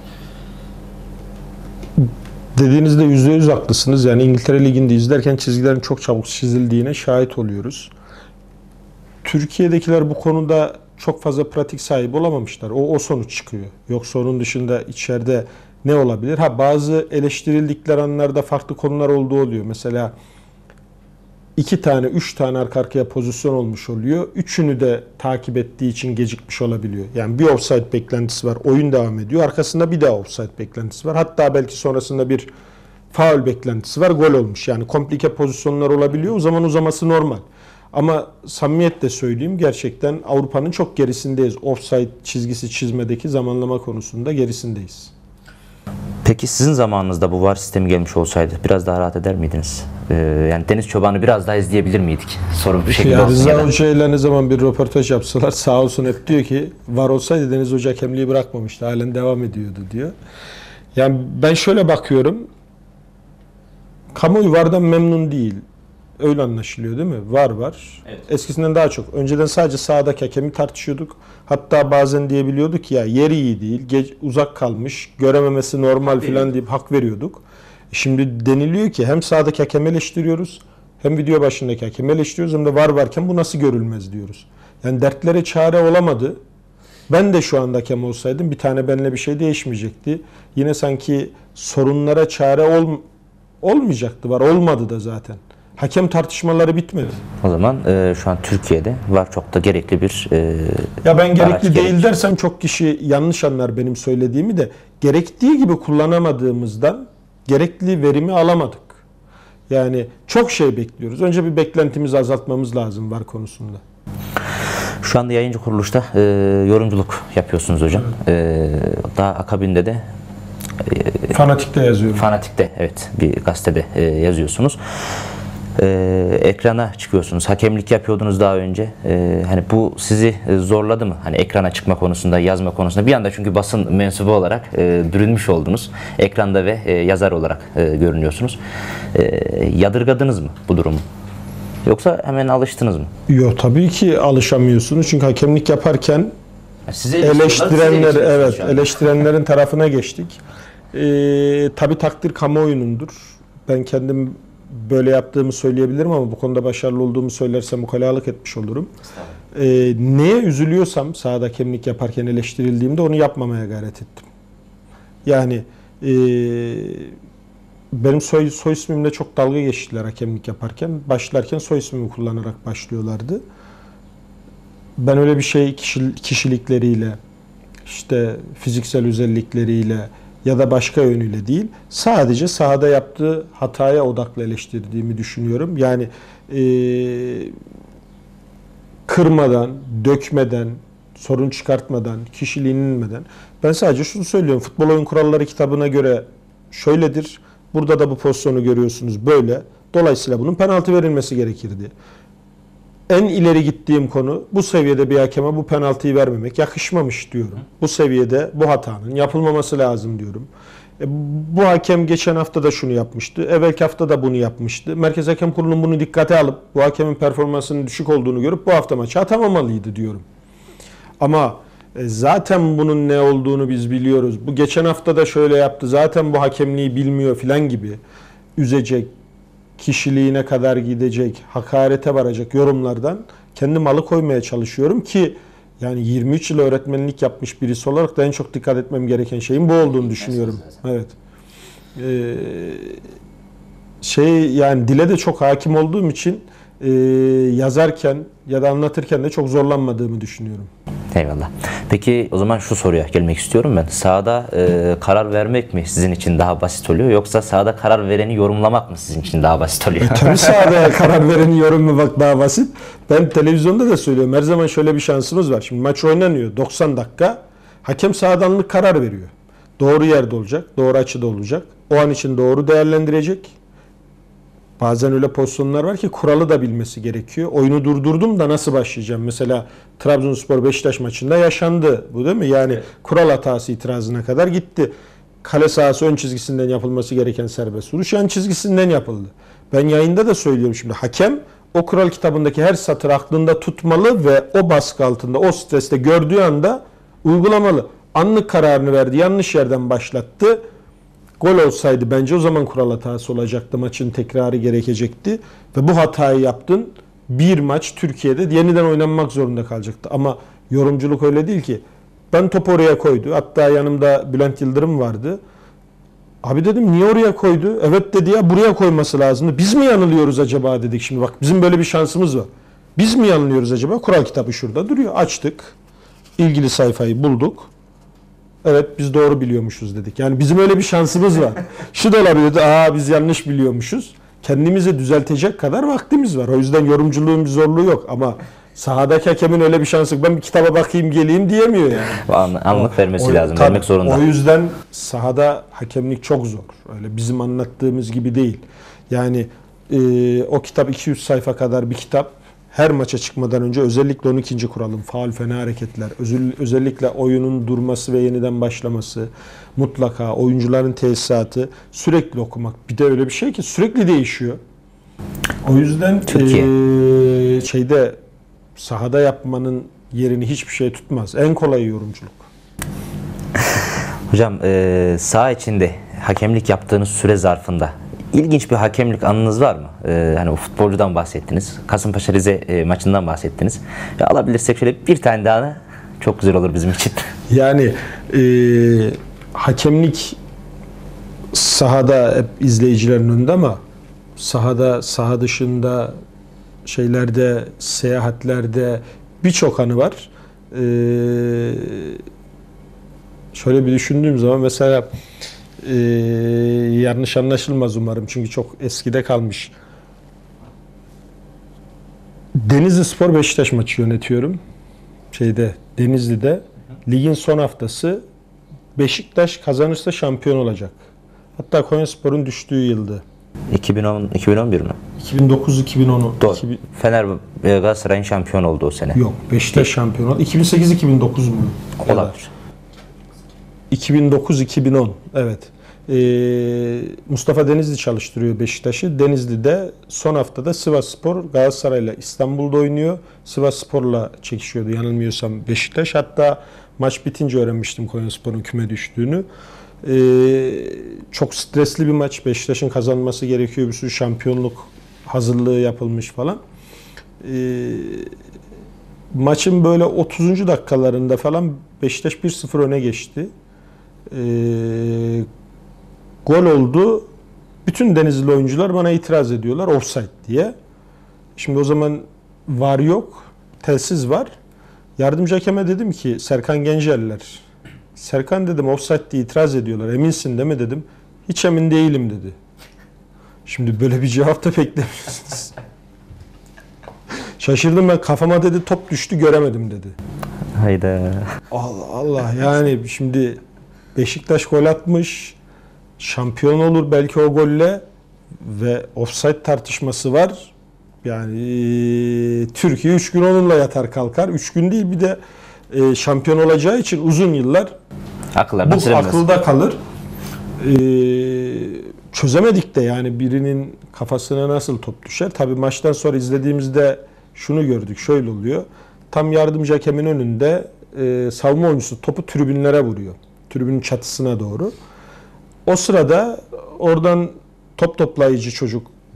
dediğinizde yüzde yüz haklısınız. Yani İngiltere Ligi'nde izlerken çizgilerin çok çabuk çizildiğine şahit oluyoruz. Türkiye'dekiler bu konuda çok fazla pratik sahibi olamamışlar. O, o sonuç çıkıyor. Yoksa onun dışında içeride ne olabilir? Ha, bazı eleştirildikleri anlarda farklı konular olduğu oluyor. Mesela iki tane, üç tane arka arkaya pozisyon olmuş oluyor. Üçünü de takip ettiği için gecikmiş olabiliyor. Yani bir offside beklentisi var, oyun devam ediyor. Arkasında bir daha offside beklentisi var. Hatta belki sonrasında bir faul beklentisi var, gol olmuş. Yani komplike pozisyonlar olabiliyor. O zaman uzaması normal. Ama samimiyetle söyleyeyim, gerçekten Avrupa'nın çok gerisindeyiz. Offside çizgisi çizmedeki zamanlama konusunda gerisindeyiz. Peki sizin zamanınızda bu VAR sistemi gelmiş olsaydı biraz daha rahat eder miydiniz? Ee, yani Deniz Çoban'ı biraz daha izleyebilir miydik? Soru bu şekilde Ya olsun Rıza ya da. Hoca ile ne zaman bir röportaj yapsalar sağ olsun hep diyor ki VAR olsaydı Deniz Hoca hakemliği bırakmamıştı. Halen devam ediyordu diyor. Yani ben şöyle bakıyorum. Kamuoyu VAR'dan memnun değil. Öyle anlaşılıyor değil mi? VAR var. Evet. Eskisinden daha çok. Önceden sadece sahadaki hakemi tartışıyorduk. Hatta bazen diyebiliyorduk ki ya yeri iyi değil, geç, uzak kalmış, görememesi normal filan deyip hak veriyorduk. Şimdi deniliyor ki hem sahadaki hakemi eleştiriyoruz, hem video başındaki hakemi eleştiriyoruz, hem de VAR varken bu nasıl görülmez diyoruz. Yani dertlere çare olamadı. Ben de şu anda hakem olsaydım bir tane benimle bir şey değişmeyecekti. Yine sanki sorunlara çare ol, olmayacaktı. VAR olmadı da zaten. Hakem tartışmaları bitmedi. O zaman e, şu an Türkiye'de VAR çok da gerekli bir e, Ya ben gerekli araç, değil gerek. dersem çok kişi yanlış anlar benim söylediğimi de, gerektiği gibi kullanamadığımızdan gerekli verimi alamadık. Yani çok şey bekliyoruz. Önce bir beklentimizi azaltmamız lazım VAR konusunda. Şu anda yayıncı kuruluşta e, yorumculuk yapıyorsunuz hocam. E, daha akabinde de Fanatik'te yazıyorum. Fanatik'te evet bir gazetede e, yazıyorsunuz. E, ekrana çıkıyorsunuz. Hakemlik yapıyordunuz daha önce. E, hani bu sizi e, zorladı mı? Hani ekrana çıkma konusunda, yazma konusunda. Bir anda çünkü basın mensubu olarak e, bürünmüş oldunuz. Ekranda ve e, yazar olarak e, görünüyorsunuz. E, yadırgadınız mı bu durumu? Yoksa hemen alıştınız mı? Yok, tabii ki alışamıyorsunuz. Çünkü hakemlik yaparken Size eleştirenler, evet, eleştirenlerin tarafına geçtik. Ee, tabii takdir kamuoyunundur. Ben kendim böyle yaptığımı söyleyebilirim ama bu konuda başarılı olduğumu söylersem ukalalık etmiş olurum. Ee, neye üzülüyorsam sahada hakemlik yaparken eleştirildiğimde onu yapmamaya gayret ettim. Yani e, benim soy, soy ismimle çok dalga geçtiler hakemlik yaparken. Başlarken soy ismimi kullanarak başlıyorlardı. Ben öyle bir şey kişi, kişilikleriyle, işte fiziksel özellikleriyle ya da başka yönüyle değil, sadece sahada yaptığı hataya odaklı eleştirdiğimi düşünüyorum. Yani e, kırmadan, dökmeden, sorun çıkartmadan, kişiliğini inmeden. Ben sadece şunu söylüyorum. Futbol Oyun Kuralları kitabına göre şöyledir. Burada da bu pozisyonu görüyorsunuz böyle. Dolayısıyla bunun penaltı verilmesi gerekirdi. En ileri gittiğim konu, bu seviyede bir hakeme bu penaltıyı vermemek yakışmamış diyorum. Bu seviyede bu hatanın yapılmaması lazım diyorum. E, bu hakem geçen hafta da şunu yapmıştı. Evvelki hafta da bunu yapmıştı. Merkez Hakem Kurulu'nun bunu dikkate alıp bu hakemin performansının düşük olduğunu görüp bu hafta maçı atamamalıydı diyorum. Ama e, zaten bunun ne olduğunu biz biliyoruz. Bu geçen hafta da şöyle yaptı. Zaten bu hakemliği bilmiyor filan gibi üzecek, kişiliğine kadar gidecek, hakarete varacak yorumlardan kendimi alıkoymaya çalışıyorum ki yani yirmi üç yıl öğretmenlik yapmış birisi olarak da en çok dikkat etmem gereken şeyin bu olduğunu düşünüyorum. Evet. Ee, şey yani dile de çok hakim olduğum için e, yazarken ya da anlatırken de çok zorlanmadığımı düşünüyorum. Eyvallah. Peki o zaman şu soruya gelmek istiyorum ben. Sahada e, karar vermek mi sizin için daha basit oluyor yoksa sahada karar vereni yorumlamak mı sizin için daha basit oluyor? E, tabii sahada karar vereni yorumlamak daha basit. Ben televizyonda da söylüyorum. Her zaman şöyle bir şansımız var. Şimdi maç oynanıyor doksan dakika. Hakem sahadan anlık karar veriyor. Doğru yerde olacak, doğru açıda olacak. O an için doğru değerlendirecek. Bazen öyle pozisyonlar var ki kuralı da bilmesi gerekiyor. Oyunu durdurdum da nasıl başlayacağım? Mesela Trabzonspor Beşiktaş maçında yaşandı bu, değil mi? Yani kural hatası itirazına kadar gitti. Kale sahası ön çizgisinden yapılması gereken serbest vuruş yan çizgisinden yapıldı. Ben yayında da söylüyorum şimdi. Hakem o kural kitabındaki her satır aklında tutmalı ve o baskı altında, o streste gördüğü anda uygulamalı. Anlık kararını verdi. Yanlış yerden başlattı. Gol olsaydı bence o zaman kural hatası olacaktı. Maçın tekrarı gerekecekti. Ve bu hatayı yaptın. Bir maç Türkiye'de yeniden oynanmak zorunda kalacaktı. Ama yorumculuk öyle değil ki. Ben topu oraya koydu. Hatta yanımda Bülent Yıldırım vardı. Abi dedim niye oraya koydu? Evet dedi ya buraya koyması lazımdı. Biz mi yanılıyoruz acaba dedik şimdi. Bak bizim böyle bir şansımız var. Biz mi yanılıyoruz acaba? Kural kitabı şurada duruyor. Açtık. İlgili sayfayı bulduk. Evet biz doğru biliyormuşuz dedik. Yani bizim öyle bir şansımız var. Şu da olabilirdi. Aa biz yanlış biliyormuşuz. Kendimizi düzeltecek kadar vaktimiz var. O yüzden yorumculuğun bir zorluğu yok. Ama sahadaki hakemin öyle bir şansı yok. Ben bir kitaba bakayım geleyim diyemiyor yani. Anlık vermesi o, lazım. tabii, vermek zorunda. O yüzden sahada hakemlik çok zor. Öyle bizim anlattığımız gibi değil. Yani e, o kitap iki yüz sayfa kadar bir kitap. Her maça çıkmadan önce özellikle on ikinci kuralın faul fena hareketler, özellikle oyunun durması ve yeniden başlaması, mutlaka oyuncuların tesisatı sürekli okumak. Bir de öyle bir şey ki sürekli değişiyor. O yüzden Türkiye. e, şeyde sahada yapmanın yerini hiçbir şey tutmaz. En kolay yorumculuk. Hocam e, saha içinde hakemlik yaptığınız süre zarfında İlginç bir hakemlik anınız var mı? Ee, hani o futbolcudan bahsettiniz. Kasımpaşa Rize e, maçından bahsettiniz. Ya alabilirsek şöyle bir tane daha da çok güzel olur bizim için. Yani e, hakemlik sahada hep izleyicilerin önünde ama sahada, saha dışında şeylerde, seyahatlerde birçok anı var. E, şöyle bir düşündüğüm zaman mesela Ee, yanlış anlaşılmaz umarım çünkü çok eskide kalmış. Denizli Spor Beşiktaş maçı yönetiyorum. Şeyde Denizli'de ligin son haftası Beşiktaş kazanırsa şampiyon olacak. Hatta Konyaspor'un düştüğü yıldı. iki bin on iki bin on bir mi? iki bin dokuz iki bin on. Doğru. iki bin... Fener Galatasaray'ın şampiyon olduğu o sene. Yok, Beşiktaş şampiyon oldu. iki bin sekiz iki bin dokuz mu? Olabilir. iki bin dokuz iki bin on. Evet. Ee, Mustafa Denizli çalıştırıyor Beşiktaş'ı. Denizli'de son haftada Sivasspor Galatasaray'la İstanbul'da oynuyor. Sivasspor'la çekişiyordu yanılmıyorsam Beşiktaş. Hatta maç bitince öğrenmiştim Konyaspor'un küme düştüğünü. Ee, çok stresli bir maç. Beşiktaş'ın kazanması gerekiyor. Bir sürü şampiyonluk hazırlığı yapılmış falan. Ee, maçın böyle otuzuncu dakikalarında falan Beşiktaş bir sıfır öne geçti. Ee, gol oldu. Bütün Denizli oyuncular bana itiraz ediyorlar offside diye. Şimdi o zaman var yok, telsiz var. Yardımcı hakeme dedim ki Serkan Gencerler. Serkan dedim offside diye itiraz ediyorlar. Eminsin değil mi dedim. Hiç emin değilim dedi. Şimdi böyle bir cevap da beklemiyorsunuz. Şaşırdım ben, kafama dedi top düştü göremedim dedi. Hayda. Allah Allah, yani şimdi Beşiktaş gol atmış, şampiyon olur belki o golle ve offside tartışması var. Yani e, Türkiye üç gün onunla yatar kalkar. üç gün değil, bir de e, şampiyon olacağı için uzun yıllar Akıllarına bu akılda kalır. E, çözemedik de yani birinin kafasına nasıl top düşer. Tabii maçtan sonra izlediğimizde şunu gördük, şöyle oluyor. Tam yardımcı hakemin önünde e, savunma oyuncusu topu tribünlere vuruyor. Tribünün çatısına doğru. O sırada oradan top toplayıcı çocuk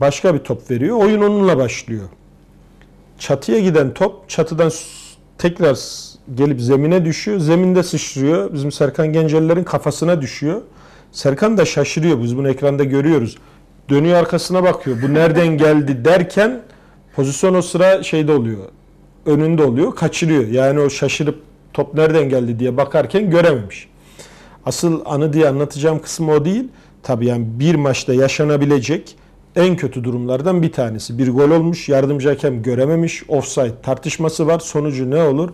başka bir top veriyor. Oyun onunla başlıyor. Çatıya giden top çatıdan tekrar gelip zemine düşüyor. Zeminde sıçrıyor. Bizim Serkan Gencerler'in kafasına düşüyor. Serkan da şaşırıyor. Biz bunu ekranda görüyoruz. Dönüyor arkasına bakıyor. Bu nereden geldi derken pozisyon o sıra şeyde oluyor. Önünde oluyor. Kaçırıyor. Yani o şaşırıp top nereden geldi diye bakarken görememiş. Asıl anı diye anlatacağım kısmı o değil. Tabii yani bir maçta yaşanabilecek en kötü durumlardan bir tanesi. Bir gol olmuş, yardımcı hakem görememiş, offside tartışması var. Sonucu ne olur?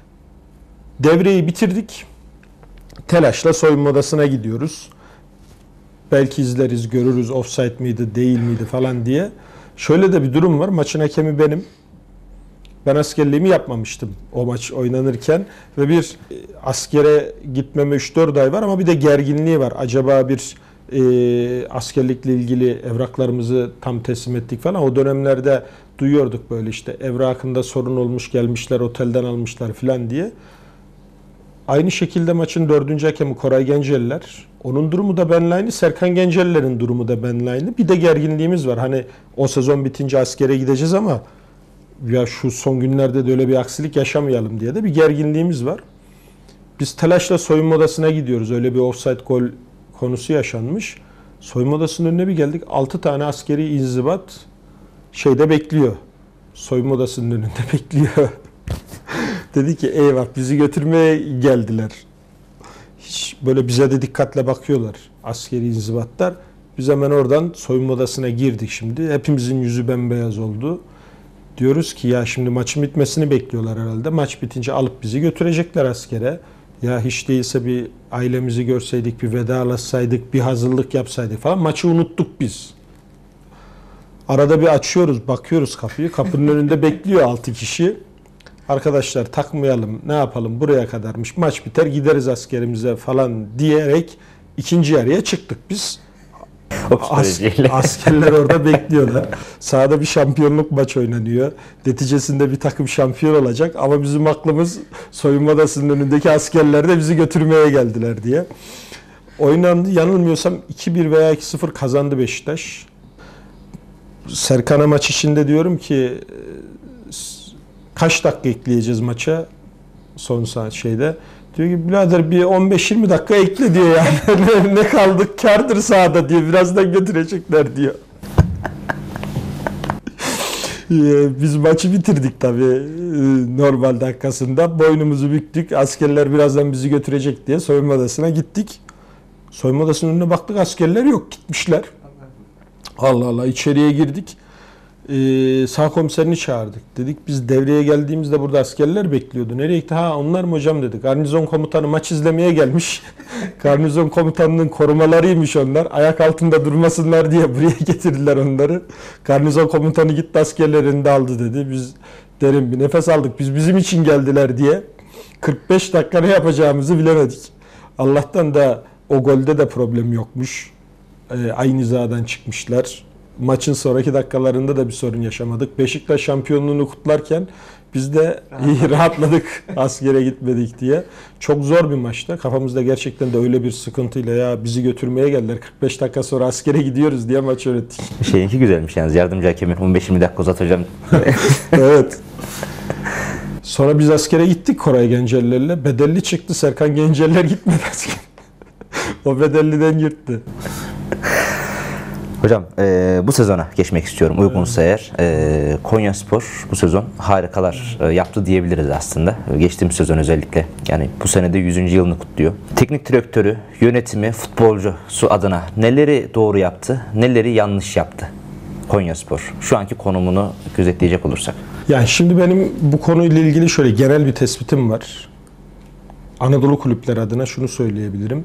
Devreyi bitirdik. Telaşla soyunma odasına gidiyoruz. Belki izleriz, görürüz offside miydi, değil miydi falan diye. Şöyle de bir durum var. Maçın hakemi benim. Ben askerliğimi yapmamıştım o maç oynanırken ve bir askere gitmeme üç dört ay var ama bir de gerginliği var. Acaba bir e, askerlikle ilgili evraklarımızı tam teslim ettik falan. O dönemlerde duyuyorduk böyle işte evrakında sorun olmuş, gelmişler otelden almışlar falan diye. Aynı şekilde maçın dördüncü hakemi Koray Genceliler. Onun durumu da benimle aynı. Serkan Genceliler'in durumu da benimle aynı. Bir de gerginliğimiz var. Hani o sezon bitince askere gideceğiz ama ya şu son günlerde de öyle bir aksilik yaşamayalım diye de bir gerginliğimiz var. Biz telaşla soyunma odasına gidiyoruz. Öyle bir offside gol konusu yaşanmış. Soyunma odasının önüne bir geldik. altı tane askeri inzibat şeyde bekliyor. Soyunma odasının önünde bekliyor. Dedi ki eyvah bizi götürmeye geldiler. Hiç böyle bize de dikkatle bakıyorlar askeri inzibatlar. Biz hemen oradan soyunma odasına girdik şimdi. Hepimizin yüzü bembeyaz oldu. Diyoruz ki ya şimdi maçın bitmesini bekliyorlar herhalde. Maç bitince alıp bizi götürecekler askere. Ya hiç değilse bir ailemizi görseydik, bir vedalaşsaydık, bir hazırlık yapsaydık falan. Maçı unuttuk biz. Arada bir açıyoruz, bakıyoruz kapıyı. Kapının önünde bekliyor altı kişi. Arkadaşlar takmayalım, ne yapalım buraya kadarmış. Maç biter gideriz askerimize falan diyerek ikinci yarıya çıktık biz. As askerler orada bekliyorlar. Sahada bir şampiyonluk maç oynanıyor. Neticesinde bir takım şampiyon olacak ama bizim aklımız soyunma odasının önündeki askerler de bizi götürmeye geldiler diye. Oynandı. Yanılmıyorsam iki bir veya iki sıfır kazandı Beşiktaş. Serkan'a maç içinde diyorum ki kaç dakika ekleyeceğiz maça son saat şeyde. Diyor ki birader bir on beş yirmi dakika ekle diyor yani. ne, ne kaldık kârdır sahada diyor. Birazdan götürecekler diyor. Biz maçı bitirdik tabii normal dakikasında. Boynumuzu büktük. Askerler birazdan bizi götürecek diye soyunma odasına gittik. Soyunma odasının önüne baktık askerler yok. Gitmişler. Allah Allah içeriye girdik. Ee, sağ komiserini çağırdık. Dedik biz devreye geldiğimizde burada askerler bekliyordu. Nereye gitti? Ha onlar mı hocam dedik. Garnizon komutanı maç izlemeye gelmiş. Garnizon komutanının korumalarıymış onlar. Ayak altında durmasınlar diye buraya getirdiler onları. Garnizon komutanı gitti askerlerini de aldı dedi. Biz derin bir nefes aldık. Biz bizim için geldiler diye. kırk beş dakika ne yapacağımızı bilemedik. Allah'tan da o golde de problem yokmuş. Ee, aynı hizadan çıkmışlar. Maçın sonraki dakikalarında da bir sorun yaşamadık. Beşiktaş şampiyonluğunu kutlarken biz de iyi rahatladık askere gitmedik diye. Çok zor bir maçta. Kafamızda gerçekten de öyle bir sıkıntıyla ya bizi götürmeye geldiler. kırk beş dakika sonra askere gidiyoruz diye maç yönettik. Şeyinki güzelmiş yalnız. Yardımcı hakemin on beş yirmi dakika uzatacağım. Evet. Sonra biz askere gittik Koray Genceller'le. Bedelli çıktı. Serkan Genceller gitmedi askere. O bedelliden yırttı. Hocam e, bu sezona geçmek istiyorum uygunsa eğer. E, Konyaspor bu sezon harikalar e, yaptı diyebiliriz aslında. Geçtiğimiz sezon özellikle. Yani bu sene de yüzüncü yılını kutluyor. Teknik direktörü, yönetimi, futbolcusu adına neleri doğru yaptı, neleri yanlış yaptı Konyaspor? Şu anki konumunu gözetleyecek olursak. Yani şimdi benim bu konuyla ilgili şöyle genel bir tespitim var. Anadolu kulüpleri adına şunu söyleyebilirim.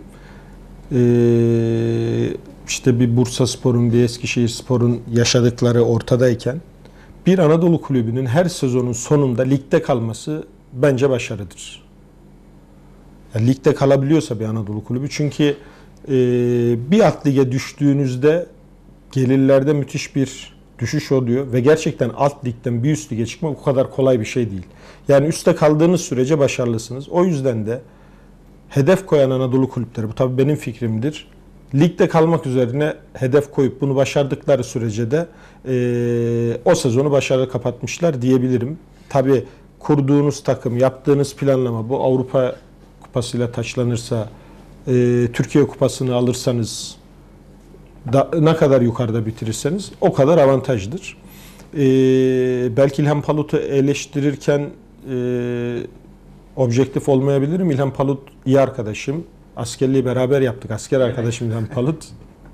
Eee İşte bir Bursaspor'un, bir Eskişehirspor'un yaşadıkları ortadayken bir Anadolu kulübünün her sezonun sonunda ligde kalması bence başarıdır. Yani ligde kalabiliyorsa bir Anadolu kulübü çünkü e, bir alt lige düştüğünüzde gelirlerde müthiş bir düşüş oluyor ve gerçekten alt ligden bir üst lige çıkmak o kadar kolay bir şey değil. Yani üstte kaldığınız sürece başarılısınız. O yüzden de hedef koyan Anadolu kulüpleri, bu tabii benim fikrimdir, ligde kalmak üzerine hedef koyup bunu başardıkları sürece de e, o sezonu başarılı kapatmışlar diyebilirim. Tabii kurduğunuz takım, yaptığınız planlama bu Avrupa Kupası'yla taçlanırsa, e, Türkiye Kupası'nı alırsanız, da, ne kadar yukarıda bitirirseniz o kadar avantajdır. E, belki İlhan Palut'u eleştirirken e, objektif olmayabilirim. İlhan Palut iyi arkadaşım. Askerliği beraber yaptık. Asker arkadaşım İlhan Palut.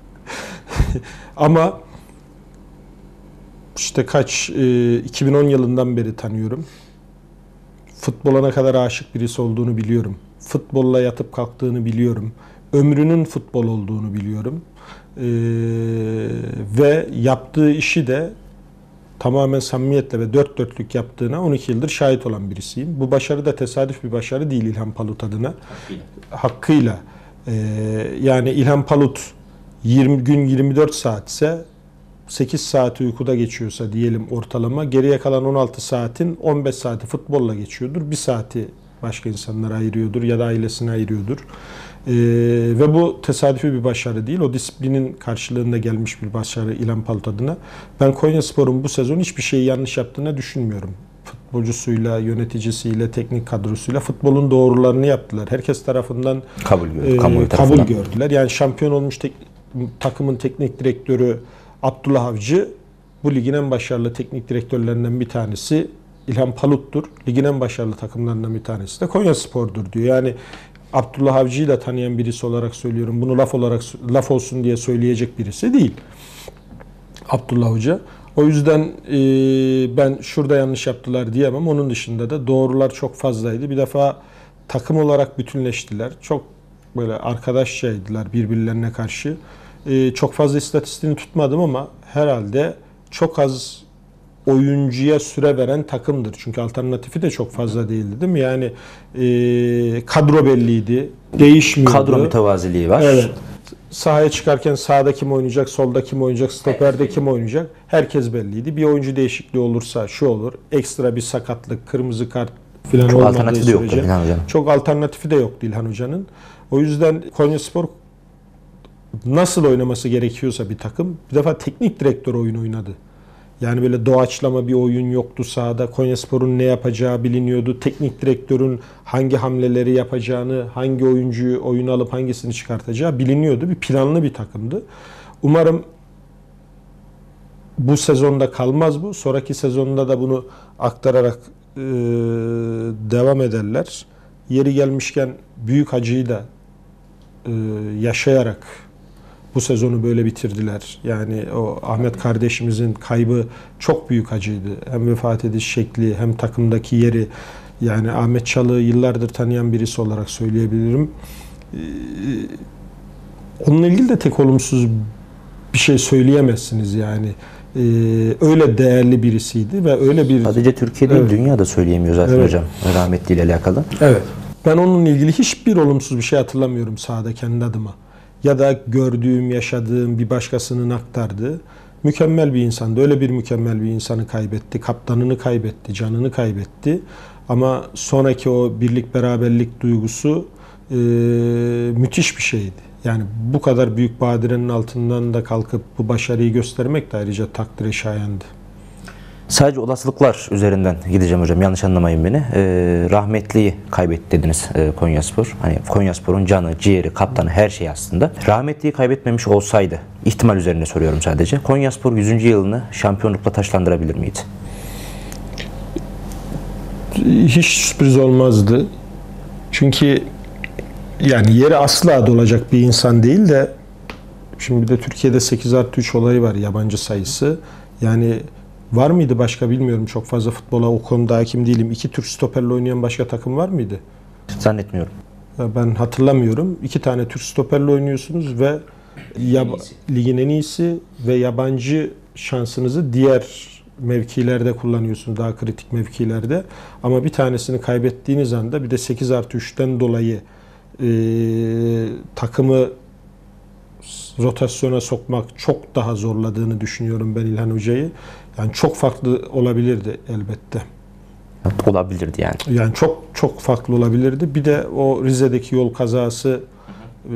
Ama işte kaç, e, iki bin on yılından beri tanıyorum. Futbola ne kadar aşık birisi olduğunu biliyorum. Futbolla yatıp kalktığını biliyorum. Ömrünün futbol olduğunu biliyorum. Ee, ve yaptığı işi de tamamen samimiyetle ve dört dörtlük yaptığına on iki yıldır şahit olan birisiyim. Bu başarı da tesadüf bir başarı değil İlhan Palut adına. Hakkıyla. Hakkıyla. Ee, yani İlhan Palut yirmi gün yirmi dört saat ise sekiz saati uykuda geçiyorsa diyelim ortalama, geriye kalan on altı saatin on beş saati futbolla geçiyordur. Bir saati başka insanlara ayırıyordur ya da ailesine ayırıyordur. Ee, ve bu tesadüfi bir başarı değil. O disiplinin karşılığında gelmiş bir başarı İlhan Palut adına. Ben Konyaspor'un bu sezon hiçbir şeyi yanlış yaptığını düşünmüyorum. Futbolcusuyla, yöneticisiyle, teknik kadrosuyla futbolun doğrularını yaptılar. Herkes tarafından kabul, e, kabul tarafından. gördüler. Yani şampiyon olmuş tek, takımın teknik direktörü Abdullah Avcı, bu ligin en başarılı teknik direktörlerinden bir tanesi İlhan Palut'tur. Ligin en başarılı takımlarından bir tanesi de Konyaspor'dur diyor. Yani Abdullah Avcı'yı da tanıyan birisi olarak söylüyorum. Bunu laf olarak laf olsun diye söyleyecek birisi değil Abdullah Hoca. O yüzden e, ben şurada yanlış yaptılar diyemem. Onun dışında da doğrular çok fazlaydı. Bir defa takım olarak bütünleştiler. Çok böyle arkadaşçaydılar birbirlerine karşı. E, çok fazla istatistiğini tutmadım ama herhalde çok az oyuncuya süre veren takımdır. Çünkü alternatifi de çok fazla değildi değil mi? Yani e, kadro belliydi. Değişmiyordu. Kadro mütevaziliği var. Evet. Sahaya çıkarken sağda kim oynayacak, solda kim oynayacak, stoperde kim oynayacak? Herkes belliydi. Bir oyuncu değişikliği olursa şu olur. Ekstra bir sakatlık, kırmızı kart falan çok olmadığı alternatifi de yoktu sürece. İlhan Hoca'nın. Çok alternatifi de yoktu İlhan Hoca'nın. O yüzden Konyaspor nasıl oynaması gerekiyorsa bir takım, bir defa teknik direktör oyun oynadı. Yani böyle doğaçlama bir oyun yoktu sahada. Konyaspor'un ne yapacağı biliniyordu. Teknik direktörün hangi hamleleri yapacağını, hangi oyuncuyu oyuna alıp hangisini çıkartacağı biliniyordu. Bir planlı bir takımdı. Umarım bu sezonda kalmaz bu. Sonraki sezonda da bunu aktararak e, devam ederler. Yeri gelmişken büyük acıyı da e, yaşayarak bu sezonu böyle bitirdiler. Yani o Ahmet kardeşimizin kaybı çok büyük acıydı. Hem vefat ediş şekli hem takımdaki yeri. Yani Ahmet Çalık'ı yıllardır tanıyan birisi olarak söyleyebilirim. Ee, onunla ilgili de tek olumsuz bir şey söyleyemezsiniz yani. Ee, öyle değerli birisiydi ve öyle bir... Sadece Türkiye'de değil, evet. dünyada söyleyemiyor zaten Evet. hocam. Rahmetliyle alakalı. Evet. Ben onunla ilgili hiçbir olumsuz bir şey hatırlamıyorum sahada kendi adıma. Ya da gördüğüm, yaşadığım, bir başkasının aktardığı mükemmel bir insandı. Öyle bir mükemmel bir insanı kaybetti. Kaptanını kaybetti, canını kaybetti. Ama sonraki o birlik beraberlik duygusu e, müthiş bir şeydi. Yani bu kadar büyük badirenin altından da kalkıp bu başarıyı göstermek de ayrıca takdire şayandı. Sadece olasılıklar üzerinden gideceğim hocam. Yanlış anlamayın beni. Ee, rahmetliyi kaybetti dediniz e, Konyaspor. Hani Konyaspor'un canı, ciğeri, kaptanı, her şey aslında. Rahmetliyi kaybetmemiş olsaydı, ihtimal üzerine soruyorum sadece. Konyaspor yüzüncü yılını şampiyonlukla taçlandırabilir miydi? Hiç sürpriz olmazdı. Çünkü yani yeri asla dolacak bir insan değil de, şimdi bir de Türkiye'de sekiz artı üç olayı var, yabancı sayısı. Yani var mıydı başka bilmiyorum. Çok fazla futbola o konuda hakim değilim. İki Türk stoperle oynayan başka takım var mıydı? Zannetmiyorum. Ben hatırlamıyorum. İki tane Türk stoperle oynuyorsunuz ve yab- ligin en iyisi ve yabancı şansınızı diğer mevkilerde kullanıyorsunuz. Daha kritik mevkilerde. Ama bir tanesini kaybettiğiniz anda, bir de sekiz artı üçten dolayı e, takımı rotasyona sokmak çok daha zorladığını düşünüyorum ben İlhan Hoca'yı. Yani çok farklı olabilirdi elbette. Olabilirdi yani. Yani çok çok farklı olabilirdi. Bir de o Rize'deki yol kazası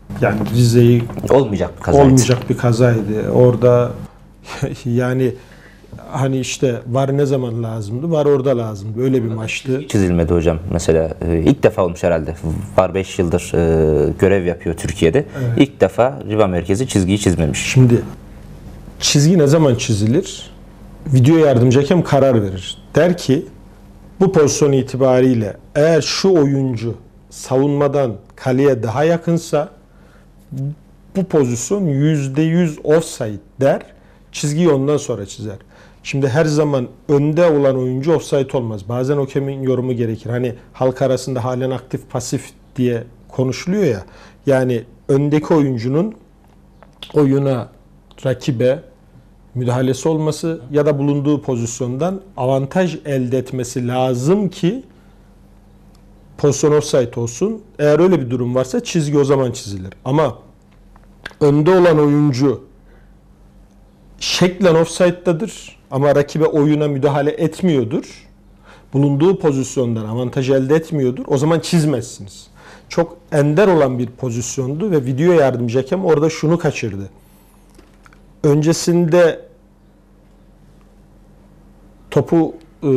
Yani Rize'yi Olmayacak bir kazaydı. olmayacak bir kazaydı. Orada yani hani işte var ne zaman lazımdı? Var orada lazımdı. Öyle bir maçtı. Çizilmedi hocam mesela. Ee, ilk defa olmuş herhalde. VAR beş yıldır e, görev yapıyor Türkiye'de. Evet. İlk defa Riva merkezi çizgiyi çizmemiş. Şimdi çizgi ne zaman çizilir? Video yardımcı hakem karar verir. Der ki bu pozisyon itibariyle eğer şu oyuncu savunmadan kaleye daha yakınsa bu pozisyon yüzde yüz offside der. Çizgiyi ondan sonra çizer. Şimdi her zaman önde olan oyuncu offside olmaz. Bazen hakemin yorumu gerekir. Hani halk arasında halen aktif pasif diye konuşuluyor ya. Yani öndeki oyuncunun oyuna, rakibe müdahalesi olması ya da bulunduğu pozisyondan avantaj elde etmesi lazım ki pozisyon offside olsun. Eğer öyle bir durum varsa çizgi o zaman çizilir. Ama önde olan oyuncu şeklen offside'dadır ama rakibe oyuna müdahale etmiyordur. Bulunduğu pozisyondan avantaj elde etmiyordur. O zaman çizmezsiniz. Çok ender olan bir pozisyondu ve video yardımcı hakem orada şunu kaçırdı. Öncesinde topu e,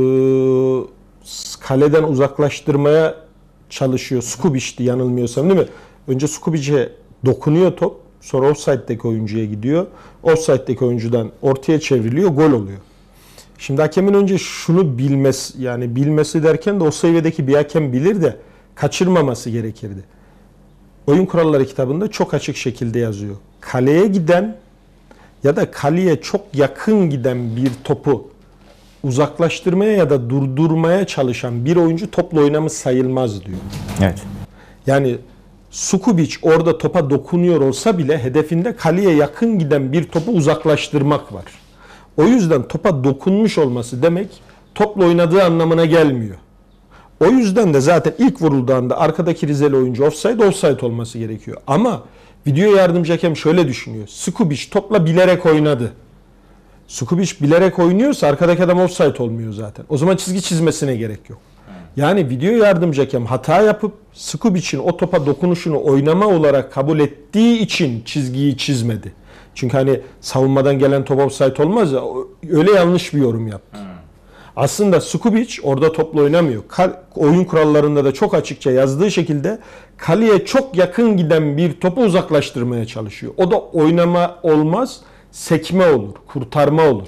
kaleden uzaklaştırmaya çalışıyor. Skubic'ti yanılmıyorsam değil mi? Önce Skubic'e dokunuyor top. Sonra offside'deki oyuncuya gidiyor. Offside'deki oyuncudan ortaya çevriliyor. Gol oluyor. Şimdi hakemin önce şunu bilmesi, yani bilmesi derken de o seviyedeki bir hakem bilir de kaçırmaması gerekirdi. Oyun kuralları kitabında çok açık şekilde yazıyor. Kaleye giden ya da kaleye çok yakın giden bir topu uzaklaştırmaya ya da durdurmaya çalışan bir oyuncu topla oynamış sayılmaz diyor. Evet. Yani Sukubic orada topa dokunuyor olsa bile hedefinde kaleye yakın giden bir topu uzaklaştırmak var. O yüzden topa dokunmuş olması demek topla oynadığı anlamına gelmiyor. O yüzden de zaten ilk vurulduğunda arkadaki Rizeli oyuncu offside, offside olması gerekiyor. Ama video yardımcı hakem şöyle düşünüyor. Sukubic topla bilerek oynadı. Sukubic bilerek oynuyorsa arkadaki adam offside olmuyor zaten. O zaman çizgi çizmesine gerek yok. Yani video yardımcı hakem hata yapıp Skubic'in o topa dokunuşunu oynama olarak kabul ettiği için çizgiyi çizmedi. Çünkü hani savunmadan gelen top offside olmaz ya, öyle yanlış bir yorum yaptı. Aslında Skubic orada topla oynamıyor. Kal, oyun kurallarında da çok açıkça yazdığı şekilde kaleye çok yakın giden bir topu uzaklaştırmaya çalışıyor. O da oynama olmaz, sekme olur, kurtarma olur.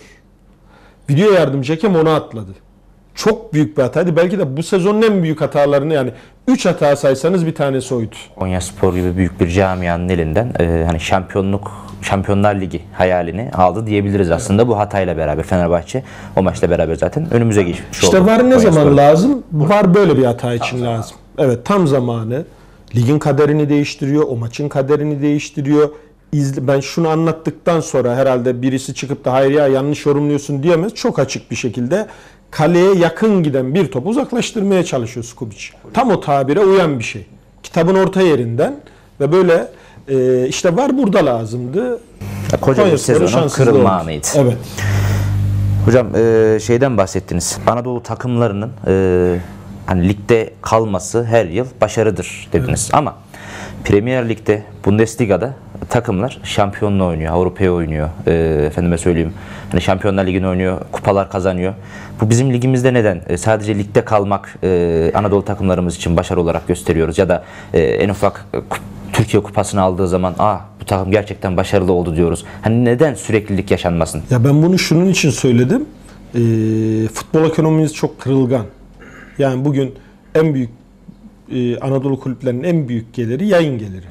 Video yardımcı hakem onu atladı. Çok büyük bir hataydı. Belki de bu sezonun en büyük hatalarını, yani üç hata saysanız bir tanesi oydu. Konyaspor gibi büyük bir camianın elinden e, hani şampiyonluk, Şampiyonlar Ligi hayalini aldı diyebiliriz aslında. Bu hatayla beraber Fenerbahçe o maçla beraber zaten önümüze geçmiş oldu. İşte var ne zaman lazım? Var böyle bir hata için lazım. Evet, tam zamanı. Ligin kaderini değiştiriyor, o maçın kaderini değiştiriyor. İzle, ben şunu anlattıktan sonra herhalde birisi çıkıp da hayır ya yanlış yorumluyorsun diyemez. Çok açık bir şekilde kaleye yakın giden bir topu uzaklaştırmaya çalışıyor Skubic. Tam o tabire uyan bir şey. Kitabın orta yerinden ve böyle e, işte var burada lazımdı. Koca bir sezonun kırılma anıydı. Evet. Hocam e, şeyden bahsettiniz. Anadolu takımlarının e, hani ligde kalması her yıl başarıdır dediniz. Evet. Ama Premier Lig'de, Bundesliga'da takımlar şampiyonluğu oynuyor, Avrupa'ya oynuyor. E, efendime söyleyeyim, hani Şampiyonlar Ligi'ni oynuyor, kupalar kazanıyor. Bu bizim ligimizde neden? E, sadece ligde kalmak e, Anadolu takımlarımız için başarı olarak gösteriyoruz ya da e, en ufak e, Türkiye kupasını aldığı zaman ah bu takım gerçekten başarılı oldu diyoruz. Hani neden süreklilik yaşanmasın? Ya ben bunu şunun için söyledim. E, futbol ekonomimiz çok kırılgan. Yani bugün en büyük e, Anadolu kulüplerinin en büyük geliri yayın geliri.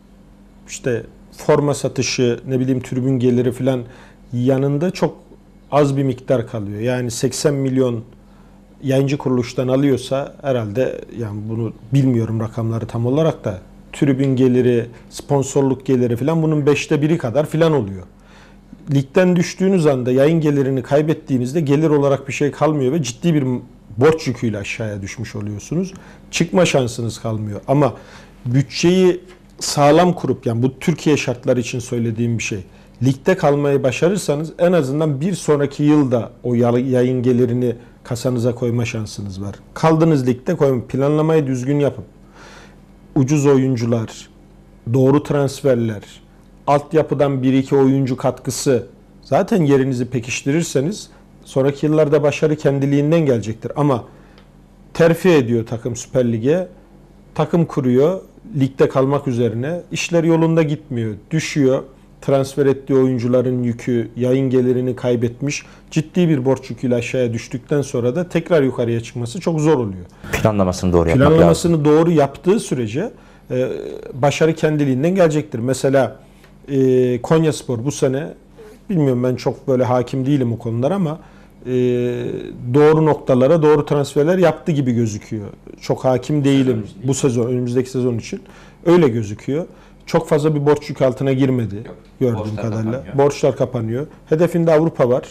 İşte forma satışı, ne bileyim tribün geliri falan yanında çok az bir miktar kalıyor. Yani seksen milyon yayıncı kuruluştan alıyorsa herhalde, yani bunu bilmiyorum rakamları tam olarak da, tribün geliri, sponsorluk geliri falan bunun beşte biri kadar falan oluyor. Ligden düştüğünüz anda, yayın gelirini kaybettiğinizde gelir olarak bir şey kalmıyor ve ciddi bir borç yüküyle aşağıya düşmüş oluyorsunuz. Çıkma şansınız kalmıyor. Ama bütçeyi sağlam kurup, yani bu Türkiye şartları için söylediğim bir şey, ligde kalmayı başarırsanız en azından bir sonraki yılda o yayın gelirini kasanıza koyma şansınız var. Kaldığınız ligde koyun, planlamayı düzgün yapıp ucuz oyuncular, doğru transferler, altyapıdan bir iki oyuncu katkısı, zaten yerinizi pekiştirirseniz sonraki yıllarda başarı kendiliğinden gelecektir. Ama terfi ediyor takım Süper Lig'e, takım kuruyor, ligde kalmak üzerine, işler yolunda gitmiyor, düşüyor. Transfer ettiği oyuncuların yükü, yayın gelirini kaybetmiş, ciddi bir borç yüküyle aşağıya düştükten sonra da tekrar yukarıya çıkması çok zor oluyor. Planlamasını doğru yapmak Planlamasını lazım. doğru yaptığı sürece e, başarı kendiliğinden gelecektir. Mesela e, Konyaspor bu sene, bilmiyorum, ben çok böyle hakim değilim o konulara ama e, doğru noktalara doğru transferler yaptı gibi gözüküyor. Çok hakim değilim bu sezon, önümüzdeki sezon için. Öyle gözüküyor. Çok fazla bir borç yük altına girmedi. Yok, gördüğüm borçlar kadarıyla. kapanıyor. Borçlar kapanıyor. Hedefinde Avrupa var.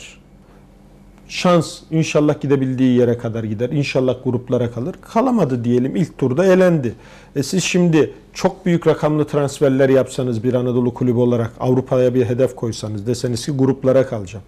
Şans, inşallah gidebildiği yere kadar gider. İnşallah gruplara kalır. Kalamadı diyelim. İlk turda elendi. E siz şimdi çok büyük rakamlı transferler yapsanız, bir Anadolu kulübü olarak Avrupa'ya bir hedef koysanız, deseniz ki gruplara kalacağım.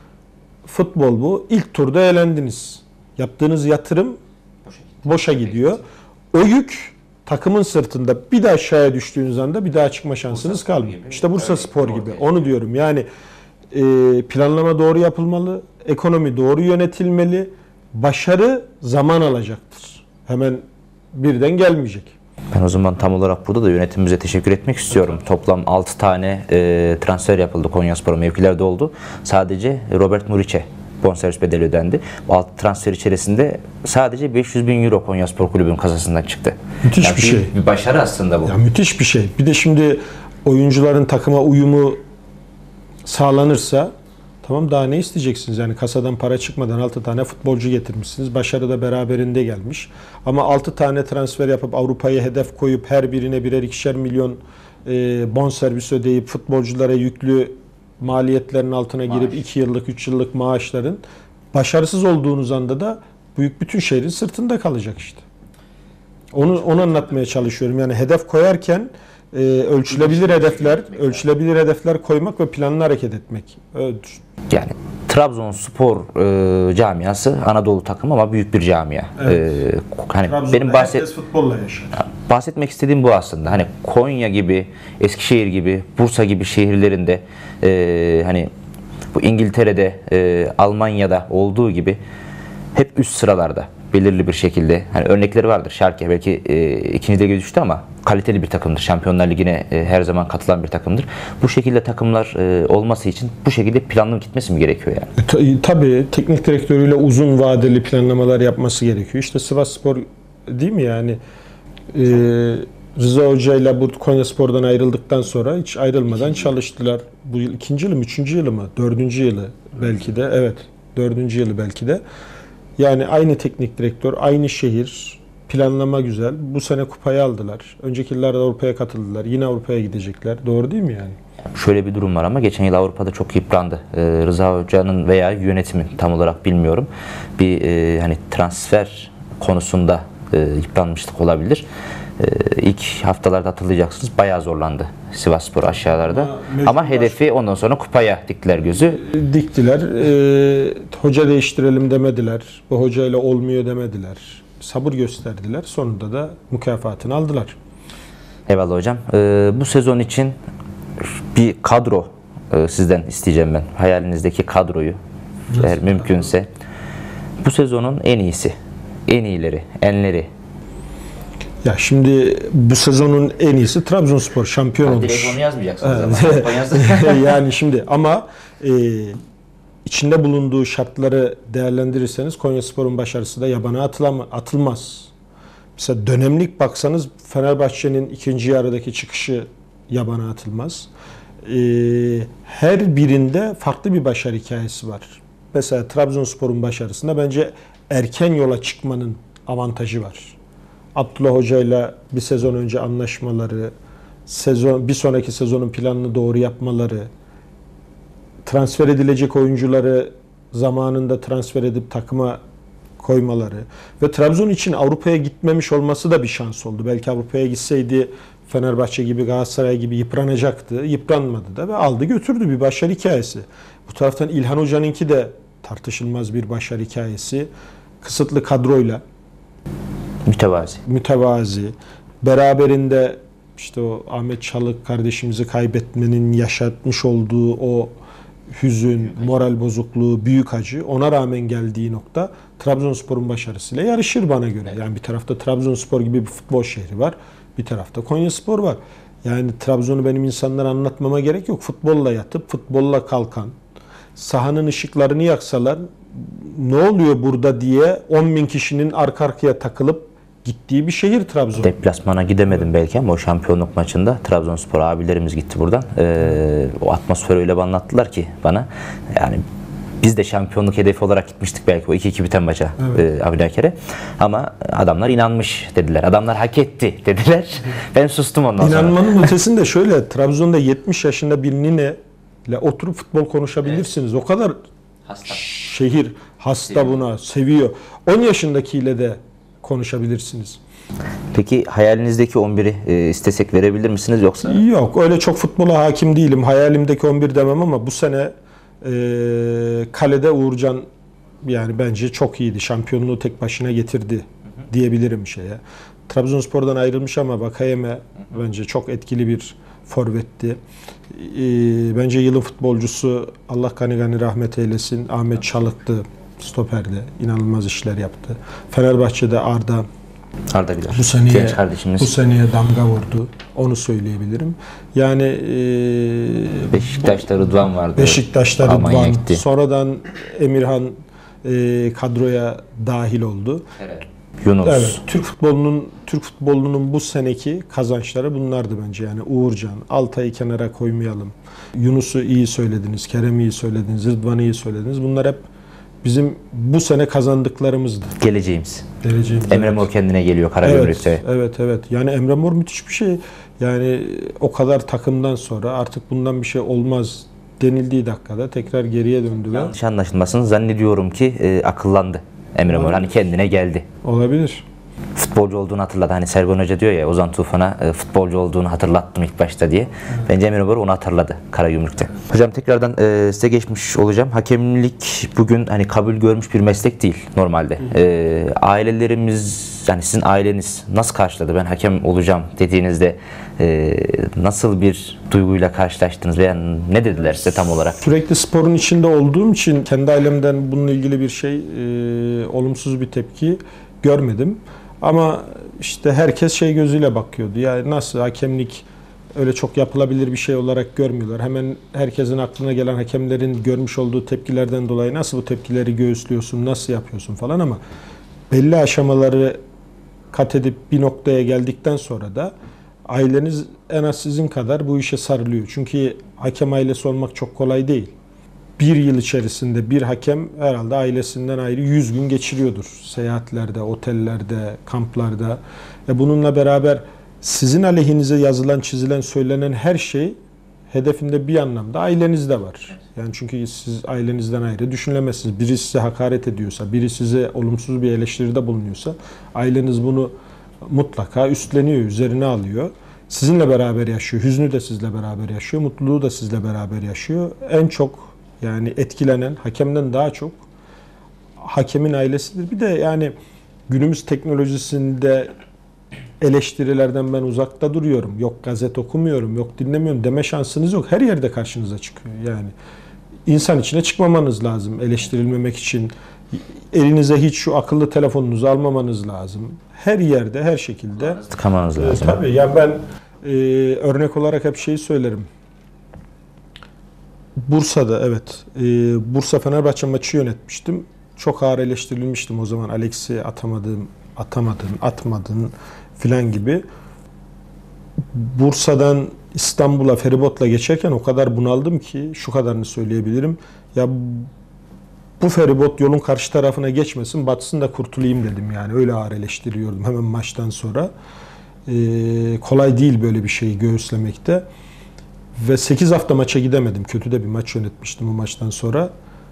Futbol bu. İlk turda elendiniz. Yaptığınız yatırım boşa gidiyor. O yük takımın sırtında. Bir de aşağıya düştüğünüz anda bir daha çıkma şansınız kalmıyor. İşte Bursa Spor gibi. Onu diyorum. Yani e, planlama doğru yapılmalı. Ekonomi doğru yönetilmeli. Başarı zaman alacaktır. Hemen birden gelmeyecek. Ben o zaman tam olarak burada da yönetimimize teşekkür etmek istiyorum. Toplam altı tane e, transfer yapıldı, Konyaspor'a mevkilerde oldu. Sadece Robert Muriç'e bonservis bedeli ödendi. Bu altı transfer içerisinde sadece beş yüz bin euro Konyaspor Kulübü'nün kasasından çıktı. Müthiş Yani bir şey. Bir başarı aslında bu. Ya müthiş bir şey. Bir de şimdi oyuncuların takıma uyumu sağlanırsa, tamam, daha ne isteyeceksiniz? Yani kasadan para çıkmadan altı tane futbolcu getirmişsiniz. Başarı da beraberinde gelmiş. Ama altı tane transfer yapıp Avrupa'ya hedef koyup her birine birer ikişer milyon e, bonservis ödeyip futbolculara yüklü maliyetlerin altına girip Maaş. iki yıllık, üç yıllık maaşların başarısız olduğunuz anda da büyük bütün şehrin sırtında kalacak işte. Onu onu anlatmaya çalışıyorum. Yani hedef koyarken e, ölçülebilir hedefler, ölçülebilir hedefler koymak ve planlı hareket etmek. Evet. Yani Trabzonspor e, camiası Anadolu takımı ama büyük bir camia. Evet. E, hani benim bahset herkes futbolla yaşar. bahsetmek istediğim bu aslında. Hani Konya gibi, Eskişehir gibi, Bursa gibi şehirlerinde e, hani bu İngiltere'de, e, Almanya'da olduğu gibi hep üst sıralarda belirli bir şekilde, hani örnekleri vardır. Schalke belki e, ikinci lige düştü ama kaliteli bir takımdır. Şampiyonlar Ligi'ne e, her zaman katılan bir takımdır. Bu şekilde takımlar e, olması için bu şekilde planlı gitmesi mi gerekiyor yani? E, tabii teknik direktörüyle uzun vadeli planlamalar yapması gerekiyor. İşte Sivasspor değil mi yani? E, Rıza Hoca ile bu Konyaspor'dan ayrıldıktan sonra hiç ayrılmadan ikinci çalıştılar. Bu yıl ikinci yılı mı, üçüncü yılı mı? Dördüncü yılı belki de. Evet, dördüncü yılı belki de. Yani aynı teknik direktör, aynı şehir, planlama güzel. Bu sene kupayı aldılar. Önceki yıllarda Avrupa'ya katıldılar. Yine Avrupa'ya gidecekler. Doğru değil mi yani? Şöyle bir durum var ama geçen yıl Avrupa'da çok yıprandı. Ee, Rıza Hoca'nın veya yönetimin, tam olarak bilmiyorum, bir e, hani transfer konusunda e, yıpranmışlık olabilir. E, ilk haftalarda hatırlayacaksınız, bayağı zorlandı Sivasspor aşağılarda. Ama Ama, mecbur hedefi ondan sonra kupaya diktiler gözü. Diktiler. Ee, hoca değiştirelim demediler. Bu hocayla olmuyor demediler. Sabır gösterdiler. Sonunda da mükafatını aldılar. Eyvallah hocam. Ee, bu sezon için bir kadro e, sizden isteyeceğim ben. Hayalinizdeki kadroyu, eğer mümkünse. Bu sezonun en iyisi, en iyileri, enleri. Ya şimdi bu sezonun en iyisi Trabzonspor şampiyon olmuş. Direkt onu yazmayacaksınız Evet. ama. Yani şimdi ama e, içinde bulunduğu şartları değerlendirirseniz Konyaspor'un başarısı da yabana atılama, atılmaz. Mesela dönemlik baksanız Fenerbahçe'nin ikinci yarıdaki çıkışı yabana atılmaz. E, her birinde farklı bir başarı hikayesi var. Mesela Trabzonspor'un başarısında bence erken yola çıkmanın avantajı var. Abdullah Hoca'yla bir sezon önce anlaşmaları, sezon bir sonraki sezonun planını doğru yapmaları, transfer edilecek oyuncuları zamanında transfer edip takıma koymaları ve Trabzon için Avrupa'ya gitmemiş olması da bir şans oldu. Belki Avrupa'ya gitseydi Fenerbahçe gibi, Galatasaray gibi yıpranacaktı. Yıpranmadı da ve aldı götürdü, bir başarı hikayesi. Bu taraftan İlhan Hoca'nınki de tartışılmaz bir başarı hikayesi. Kısıtlı kadroyla, Mütevazi. mütevazi, beraberinde işte o Ahmet Çalık kardeşimizi kaybetmenin yaşatmış olduğu o hüzün, moral bozukluğu, büyük acı, ona rağmen geldiği nokta Trabzonspor'un başarısıyla yarışır bana göre. Yani bir tarafta Trabzonspor gibi bir futbol şehri var, bir tarafta Konyaspor var. Yani Trabzon'u benim insanlara anlatmama gerek yok. Futbolla yatıp, futbolla kalkan, sahanın ışıklarını yaksalar ne oluyor burada diye on bin kişinin arka arkaya takılıp gittiği bir şehir Trabzon. Deplasmana gidemedim belki ama o şampiyonluk maçında Trabzonspor abilerimiz gitti buradan. Ee, o atmosferi öyle bir anlattılar ki bana. Yani biz de şampiyonluk hedefi olarak gitmiştik belki o iki iki biten maça, evet. e, Abdülhaker'e. Ama adamlar inanmış dediler. Adamlar hak etti dediler. Ben sustum ondan sonra. İnanmanın ötesinde şöyle, Trabzon'da yetmiş yaşında bir nine ile oturup futbol konuşabilirsiniz. Evet. O kadar hasta. Şehir hasta seviyor. Buna, seviyor. on yaşındakiyle de konuşabilirsiniz. Peki hayalinizdeki on biri e, istesek verebilir misiniz yoksa? Yok, öyle çok futbola hakim değilim. Hayalimdeki on bir demem ama bu sene e, kalede Uğurcan yani bence çok iyiydi. Şampiyonluğu tek başına getirdi, hı hı, diyebilirim şeye. Trabzonspor'dan ayrılmış ama Vakayeme, hı hı, bence çok etkili bir forvetti. E, bence yılın futbolcusu, Allah gani gani rahmet eylesin, Ahmet Çalık'tı. Stoperde inanılmaz işler yaptı. Fenerbahçe'de Arda Arda Güler. Bu seneye, bu seneye damga vurdu. Onu söyleyebilirim. Yani e, Beşiktaş'ta Rıdvan vardı. Beşiktaş'ta Rıdvan. Sonradan Emirhan e, kadroya dahil oldu. Evet. Yunus. Evet. Türk futbolunun Türk futbolunun bu seneki kazançları bunlardı bence. Yani Uğurcan, Altay'ı kenara koymayalım. Yunus'u iyi söylediniz, Kerem'i iyi söylediniz, Rıdvan'ı iyi söylediniz. Bunlar hep bizim bu sene kazandıklarımızdı. Geleceğimiz. Geleceğimiz. Emre Mor kendine geliyor Karagümrük'te. Evet, evet, evet. Yani Emre Mor müthiş bir şey. Yani o kadar takımdan sonra artık bundan bir şey olmaz denildiği dakikada tekrar geriye döndüler. Yanlış anlaşılmasın, zannediyorum ki e, akıllandı Emre Mor. Hani kendine geldi. Olabilir. Futbolcu olduğunu hatırladı. Hani Sergen Hoca diyor ya, Ozan Tufan'a e, futbolcu olduğunu hatırlattım ilk başta diye. Evet. Bence Emre Mor onu hatırladı Karagümrük'te. Hocam tekrardan e, size geçmiş olacağım. Hakemlik bugün hani kabul görmüş bir meslek değil normalde. E, ailelerimiz, yani sizin aileniz nasıl karşıladı? Ben hakem olacağım dediğinizde e, nasıl bir duyguyla karşılaştınız veya ne dediler size tam olarak? Sürekli sporun içinde olduğum için kendi ailemden bununla ilgili bir şey, e, olumsuz bir tepki görmedim. Ama işte herkes şey gözüyle bakıyordu. Yani nasıl hakemlik öyle çok yapılabilir bir şey olarak görmüyorlar. Hemen herkesin aklına gelen hakemlerin görmüş olduğu tepkilerden dolayı nasıl bu tepkileri göğüslüyorsun, nasıl yapıyorsun falan, ama belli aşamaları kat edip bir noktaya geldikten sonra da aileniz en az sizin kadar bu işe sarılıyor. Çünkü hakem ailesi olmak çok kolay değil. Bir yıl içerisinde bir hakem herhalde ailesinden ayrı yüz gün geçiriyordur. Seyahatlerde, otellerde, kamplarda. E bununla beraber sizin aleyhinize yazılan, çizilen, söylenen her şey hedefinde bir anlamda ailenizde var. Yani çünkü siz ailenizden ayrı düşünülemezsiniz. Biri size hakaret ediyorsa, biri size olumsuz bir eleştiride bulunuyorsa aileniz bunu mutlaka üstleniyor, üzerine alıyor. Sizinle beraber yaşıyor. Hüznü de sizle beraber yaşıyor, mutluluğu da sizle beraber yaşıyor. En çok yani etkilenen, hakemden daha çok hakemin ailesidir. Bir de yani günümüz teknolojisinde eleştirilerden ben uzakta duruyorum. Yok gazete okumuyorum, yok dinlemiyorum deme şansınız yok. Her yerde karşınıza çıkıyor. Yani insan içine çıkmamanız lazım eleştirilmemek için. Elinize hiç şu akıllı telefonunuzu almamanız lazım. Her yerde, her şekilde tıkamanız lazım. E, tabii yani ben e, örnek olarak hep şeyi söylerim. Bursa'da evet, e, Bursa Fenerbahçe maçı yönetmiştim. Çok ağır eleştirilmiştim o zaman. Alex'i atamadım, atamadın, atmadın filan gibi. Bursa'dan İstanbul'a feribotla geçerken o kadar bunaldım ki şu kadarını söyleyebilirim. Ya bu feribot yolun karşı tarafına geçmesin, batsın da kurtulayım dedim yani. Öyle ağır eleştiriyordum hemen maçtan sonra. Ee, kolay değil böyle bir şeyi göğüslemekte. Ve sekiz hafta maça gidemedim. Kötü de bir maç yönetmiştim o maçtan sonra.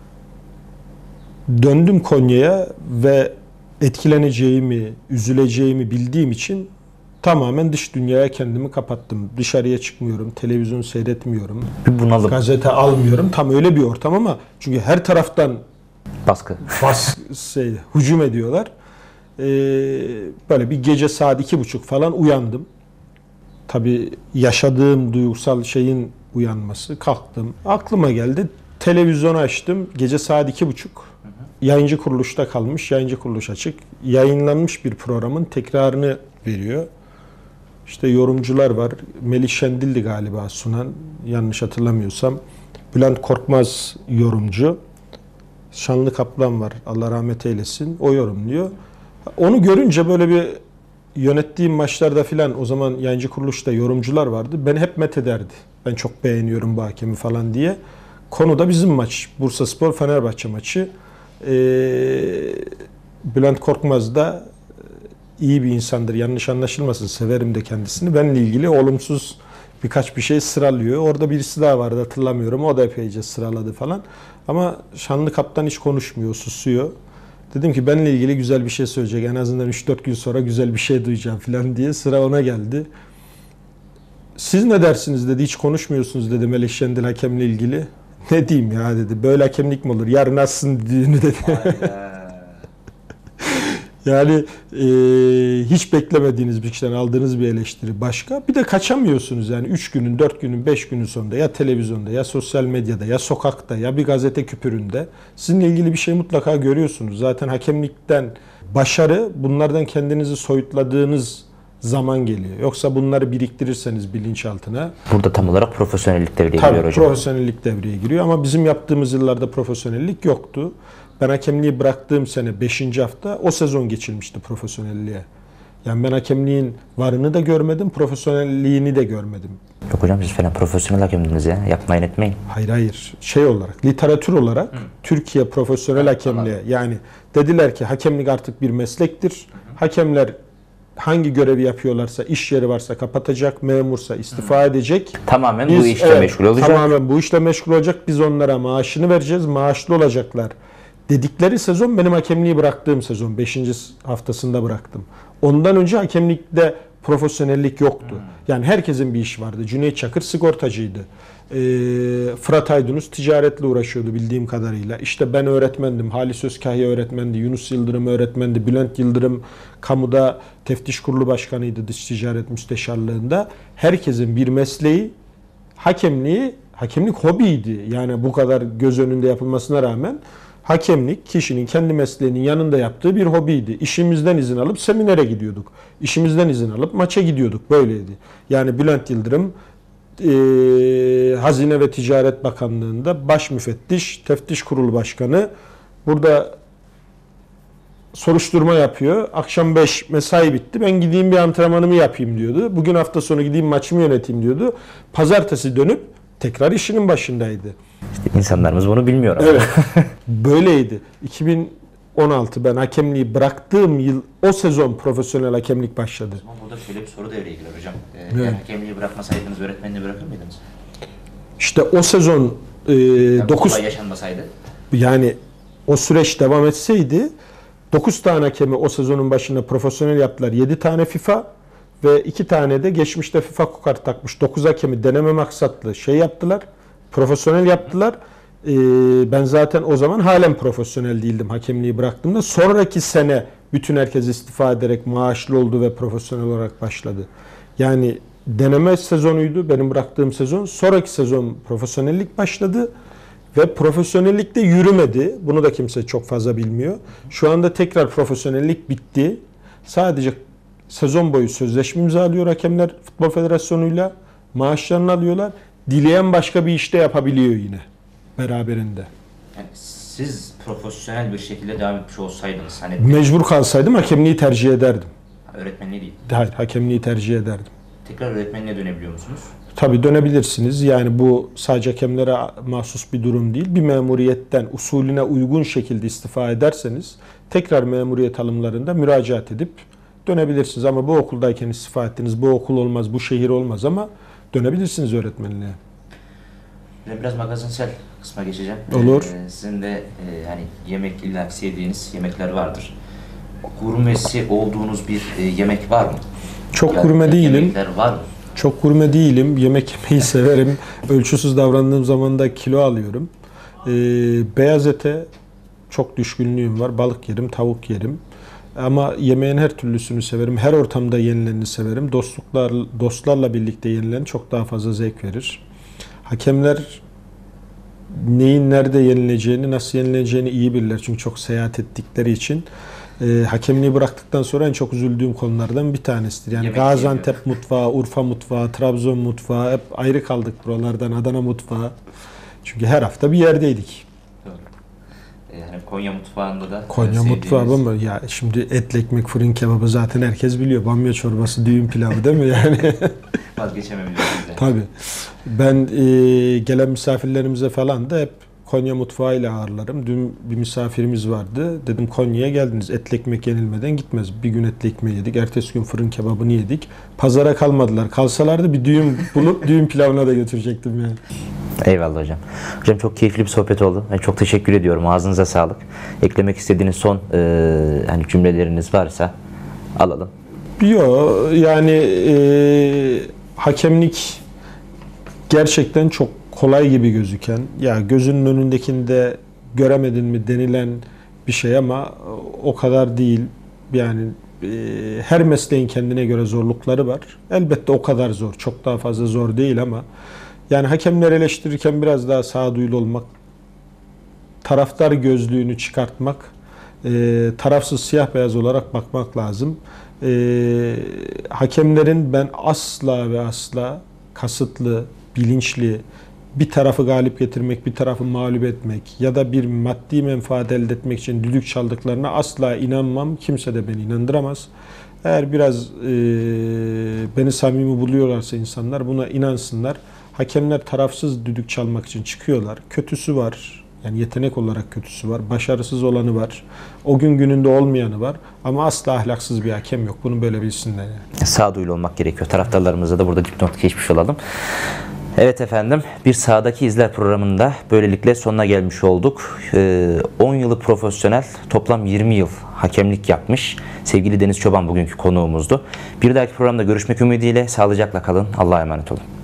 Döndüm Konya'ya ve etkileneceğimi, üzüleceğimi bildiğim için tamamen dış dünyaya kendimi kapattım. Dışarıya çıkmıyorum, televizyon seyretmiyorum, bir bunalım, gazete almıyorum. Tam öyle bir ortam ama çünkü her taraftan baskı, bas, şey, hücum ediyorlar. Ee, böyle bir gece saat iki buçuk falan uyandım. tabii yaşadığım duygusal şeyin uyanması. Kalktım. Aklıma geldi. Televizyonu açtım. Gece saat iki buçuk. Yayıncı kuruluşta kalmış. Yayıncı kuruluş açık. Yayınlanmış bir programın tekrarını veriyor. İşte yorumcular var. Melih Şendil'di galiba sunan. Yanlış hatırlamıyorsam. Bülent Korkmaz yorumcu. Şanlı Kaplan var. Allah rahmet eylesin. O yorumluyor. Onu görünce böyle bir yönettiğim maçlarda filan, o zaman yayıncı kuruluşta yorumcular vardı. Ben hep met ederdi. Ben çok beğeniyorum bu hakemi falan diye. Konu da bizim maç. Bursaspor Fenerbahçe maçı. Ee, Bülent Korkmaz da iyi bir insandır. Yanlış anlaşılmasın. Severim de kendisini. Benimle ilgili olumsuz birkaç bir şey sıralıyor. Orada birisi daha vardı, hatırlamıyorum. O da epeyce sıraladı falan. Ama Şanlı Kaptan hiç konuşmuyor, susuyor. Dedim ki benimle ilgili güzel bir şey söyleyecek. En azından üç dört gün sonra güzel bir şey duyacağım falan diye, sıra ona geldi. Siz ne dersiniz dedi. Hiç konuşmuyorsunuz dedi Melih Şendil hakemle ilgili. Ne diyeyim ya dedi. Böyle hakemlik mi olur? Yarın açsın düğünü dedi. Yani e, hiç beklemediğiniz bir kişiden aldığınız bir eleştiri başka. Bir de kaçamıyorsunuz yani üç günün, dört günün, beş günün sonunda ya televizyonda, ya sosyal medyada, ya sokakta, ya bir gazete küpüründe sizinle ilgili bir şey mutlaka görüyorsunuz. Zaten hakemlikten başarı, bunlardan kendinizi soyutladığınız zaman geliyor. Yoksa bunları biriktirirseniz bilinçaltına. Burada tam olarak profesyonellik devreye Tabii, giriyor hocam. profesyonellik devreye giriyor ama bizim yaptığımız yıllarda profesyonellik yoktu. Ben hakemliği bıraktığım sene beşinci hafta o sezon geçilmişti profesyonelliğe. Yani ben hakemliğin varını da görmedim, profesyonelliğini de görmedim. Yok hocam, siz falan profesyonel hakemdiniz ya. Yapmayın etmeyin. Hayır hayır. Şey olarak, literatür olarak Hı. Türkiye profesyonel hakemliğe, yani dediler ki hakemlik artık bir meslektir. Hı. Hakemler hangi görevi yapıyorlarsa, iş yeri varsa kapatacak, memursa istifa Hı. edecek. Tamamen Biz, bu işle evet, meşgul olacak. Tamamen bu işle meşgul olacak. Biz onlara maaşını vereceğiz, maaşlı olacaklar dedikleri sezon benim hakemliği bıraktığım sezon. beşinci haftasında bıraktım. Ondan önce hakemlikte profesyonellik yoktu. Hmm. Yani herkesin bir işi vardı. Cüneyt Çakır sigortacıydı. Ee, Fırat Aydınus ticaretle uğraşıyordu bildiğim kadarıyla. İşte ben öğretmendim. Halis Özkahya öğretmendi. Yunus Yıldırım öğretmendi. Bülent Yıldırım kamuda teftiş kurulu başkanıydı dış ticaret müsteşarlığında. Herkesin bir mesleği, hakemliği, hakemlik hobiydi. Yani bu kadar göz önünde yapılmasına rağmen hakemlik kişinin kendi mesleğinin yanında yaptığı bir hobiydi. İşimizden izin alıp seminere gidiyorduk. İşimizden izin alıp maça gidiyorduk. Böyleydi. Yani Bülent Yıldırım e, Hazine ve Ticaret Bakanlığı'nda baş müfettiş, teftiş kurulu başkanı. Burada soruşturma yapıyor. Akşam beş mesai bitti. Ben gideyim bir antrenmanımı yapayım diyordu. Bugün hafta sonu gideyim maçımı yöneteyim diyordu. Pazartesi dönüp tekrar işinin başındaydı. İşte insanlarımız bunu bilmiyor ama. Evet. Böyleydi. iki bin on altı ben hakemliği bıraktığım yıl, o sezon profesyonel hakemlik başladı. Ama burada şöyle bir soru devreye girer hocam. Ee, Evet. Eğer hakemliği bırakmasaydınız öğretmenliği bırakır mıydınız? İşte o sezon e, Yani dokuz olay yaşanmasaydı. yani o süreç devam etseydi dokuz tane hakemi o sezonun başında profesyonel yaptılar. yedi tane FIFA ve iki tane de geçmişte FIFA kokart takmış dokuz hakemi deneme maksatlı şey yaptılar. Profesyonel yaptılar. Ee, ben zaten o zaman halen profesyonel değildim hakemliği bıraktığımda. Sonraki sene bütün herkes istifa ederek maaşlı oldu ve profesyonel olarak başladı. Yani deneme sezonuydu benim bıraktığım sezon. Sonraki sezon profesyonellik başladı ve profesyonellik de yürümedi. Bunu da kimse çok fazla bilmiyor. Şu anda tekrar profesyonellik bitti. Sadece sezon boyu sözleşme imzalıyor hakemler Futbol Federasyonu'yla. Maaşlarını alıyorlar. Dileyen başka bir işte yapabiliyor yine beraberinde. Yani siz profesyonel bir şekilde devam etmiş olsaydınız, hani Mecbur kalsaydım hakemliği tercih ederdim. öğretmenliği değil, Hayır, hakemliği tercih ederdim. tekrar öğretmenliğe dönebiliyor musunuz? Tabii dönebilirsiniz. Yani bu sadece hakemlere mahsus bir durum değil. Bir memuriyetten usulüne uygun şekilde istifa ederseniz tekrar memuriyet alımlarında müracaat edip dönebilirsiniz. Ama bu okuldayken istifa ettiniz, bu okul olmaz, bu şehir olmaz ama dönebilirsiniz öğretmenliğe. Ben biraz magazinsel kısma geçeceğim. Olur. Ee, sizin de e, hani yemek illa ki sevdiğiniz yemekler vardır. Gurmesi olduğunuz bir e, yemek var mı? Çok Ya, gurme değilim. Yemekler var mı? Çok gurme değilim. Yemek yemeyi severim. Ölçüsüz davrandığım zaman da kilo alıyorum. Ee, beyaz ete çok düşkünlüğüm var. Balık yerim, tavuk yerim. Ama yemeğin her türlüsünü severim. Her ortamda yenilenini severim. Dostluklar, dostlarla birlikte yenilen çok daha fazla zevk verir. Hakemler neyin nerede yenileceğini, nasıl yenileceğini iyi bilirler. Çünkü çok seyahat ettikleri için. E, hakemliği bıraktıktan sonra en çok üzüldüğüm konulardan bir tanesidir. Yani Yemek Gaziantep yemiyor. mutfağı, Urfa mutfağı, Trabzon mutfağı hep ayrı kaldık buralardan. Adana mutfağı. Çünkü her hafta bir yerdeydik. Doğru. Yani Konya mutfağında da Konya sevdiğiniz- mutfağı ama ya şimdi etli ekmek, fırın kebabı zaten herkes biliyor. Bamya çorbası, düğün pilavı değil mi yani? vazgeçememişsiniz de. Tabii. Ben e, gelen misafirlerimize falan da hep Konya mutfağıyla ağırlarım. Dün bir misafirimiz vardı. Dedim Konya'ya geldiniz. Etli ekmek yenilmeden gitmez. Bir gün etli ekmeği yedik. Ertesi gün fırın kebabını yedik. Pazara kalmadılar. Kalsalardı bir düğün bulup düğün pilavına da götürecektim yani. Eyvallah hocam. Hocam çok keyifli bir sohbet oldu. Ben çok teşekkür ediyorum. Ağzınıza sağlık. Eklemek istediğiniz son e, hani cümleleriniz varsa alalım. Yok yani e, hakemlik gerçekten çok kolay gibi gözüken, ya gözünün önündekinde göremedin mi denilen bir şey ama o kadar değil. Yani e, her mesleğin kendine göre zorlukları var. Elbette o kadar zor, çok daha fazla zor değil ama yani hakemleri eleştirirken biraz daha sağduyulu olmak, taraftar gözlüğünü çıkartmak, e, tarafsız siyah beyaz olarak bakmak lazım. E, hakemlerin ben asla ve asla kasıtlı, bilinçli bir tarafı galip getirmek, bir tarafı mağlup etmek ya da bir maddi menfaat elde etmek için düdük çaldıklarına asla inanmam. Kimse de beni inandıramaz. Eğer biraz e, beni samimi buluyorlarsa insanlar buna inansınlar. Hakemler tarafsız düdük çalmak için çıkıyorlar. Kötüsü var. Yani yetenek olarak kötüsü var. Başarısız olanı var. O gün gününde olmayanı var. Ama asla ahlaksız bir hakem yok. Bunu böyle bilsinler yani. Sağduyulu olmak gerekiyor. Taraftarlarımıza da burada dipnot geçmiş olalım. Evet efendim, bir Sahadaki İzler programında böylelikle sonuna gelmiş olduk. on yılı profesyonel, toplam yirmi yıl hakemlik yapmış sevgili Deniz Çoban bugünkü konuğumuzdu. Bir dahaki programda görüşmek ümidiyle sağlıcakla kalın. Allah'a emanet olun.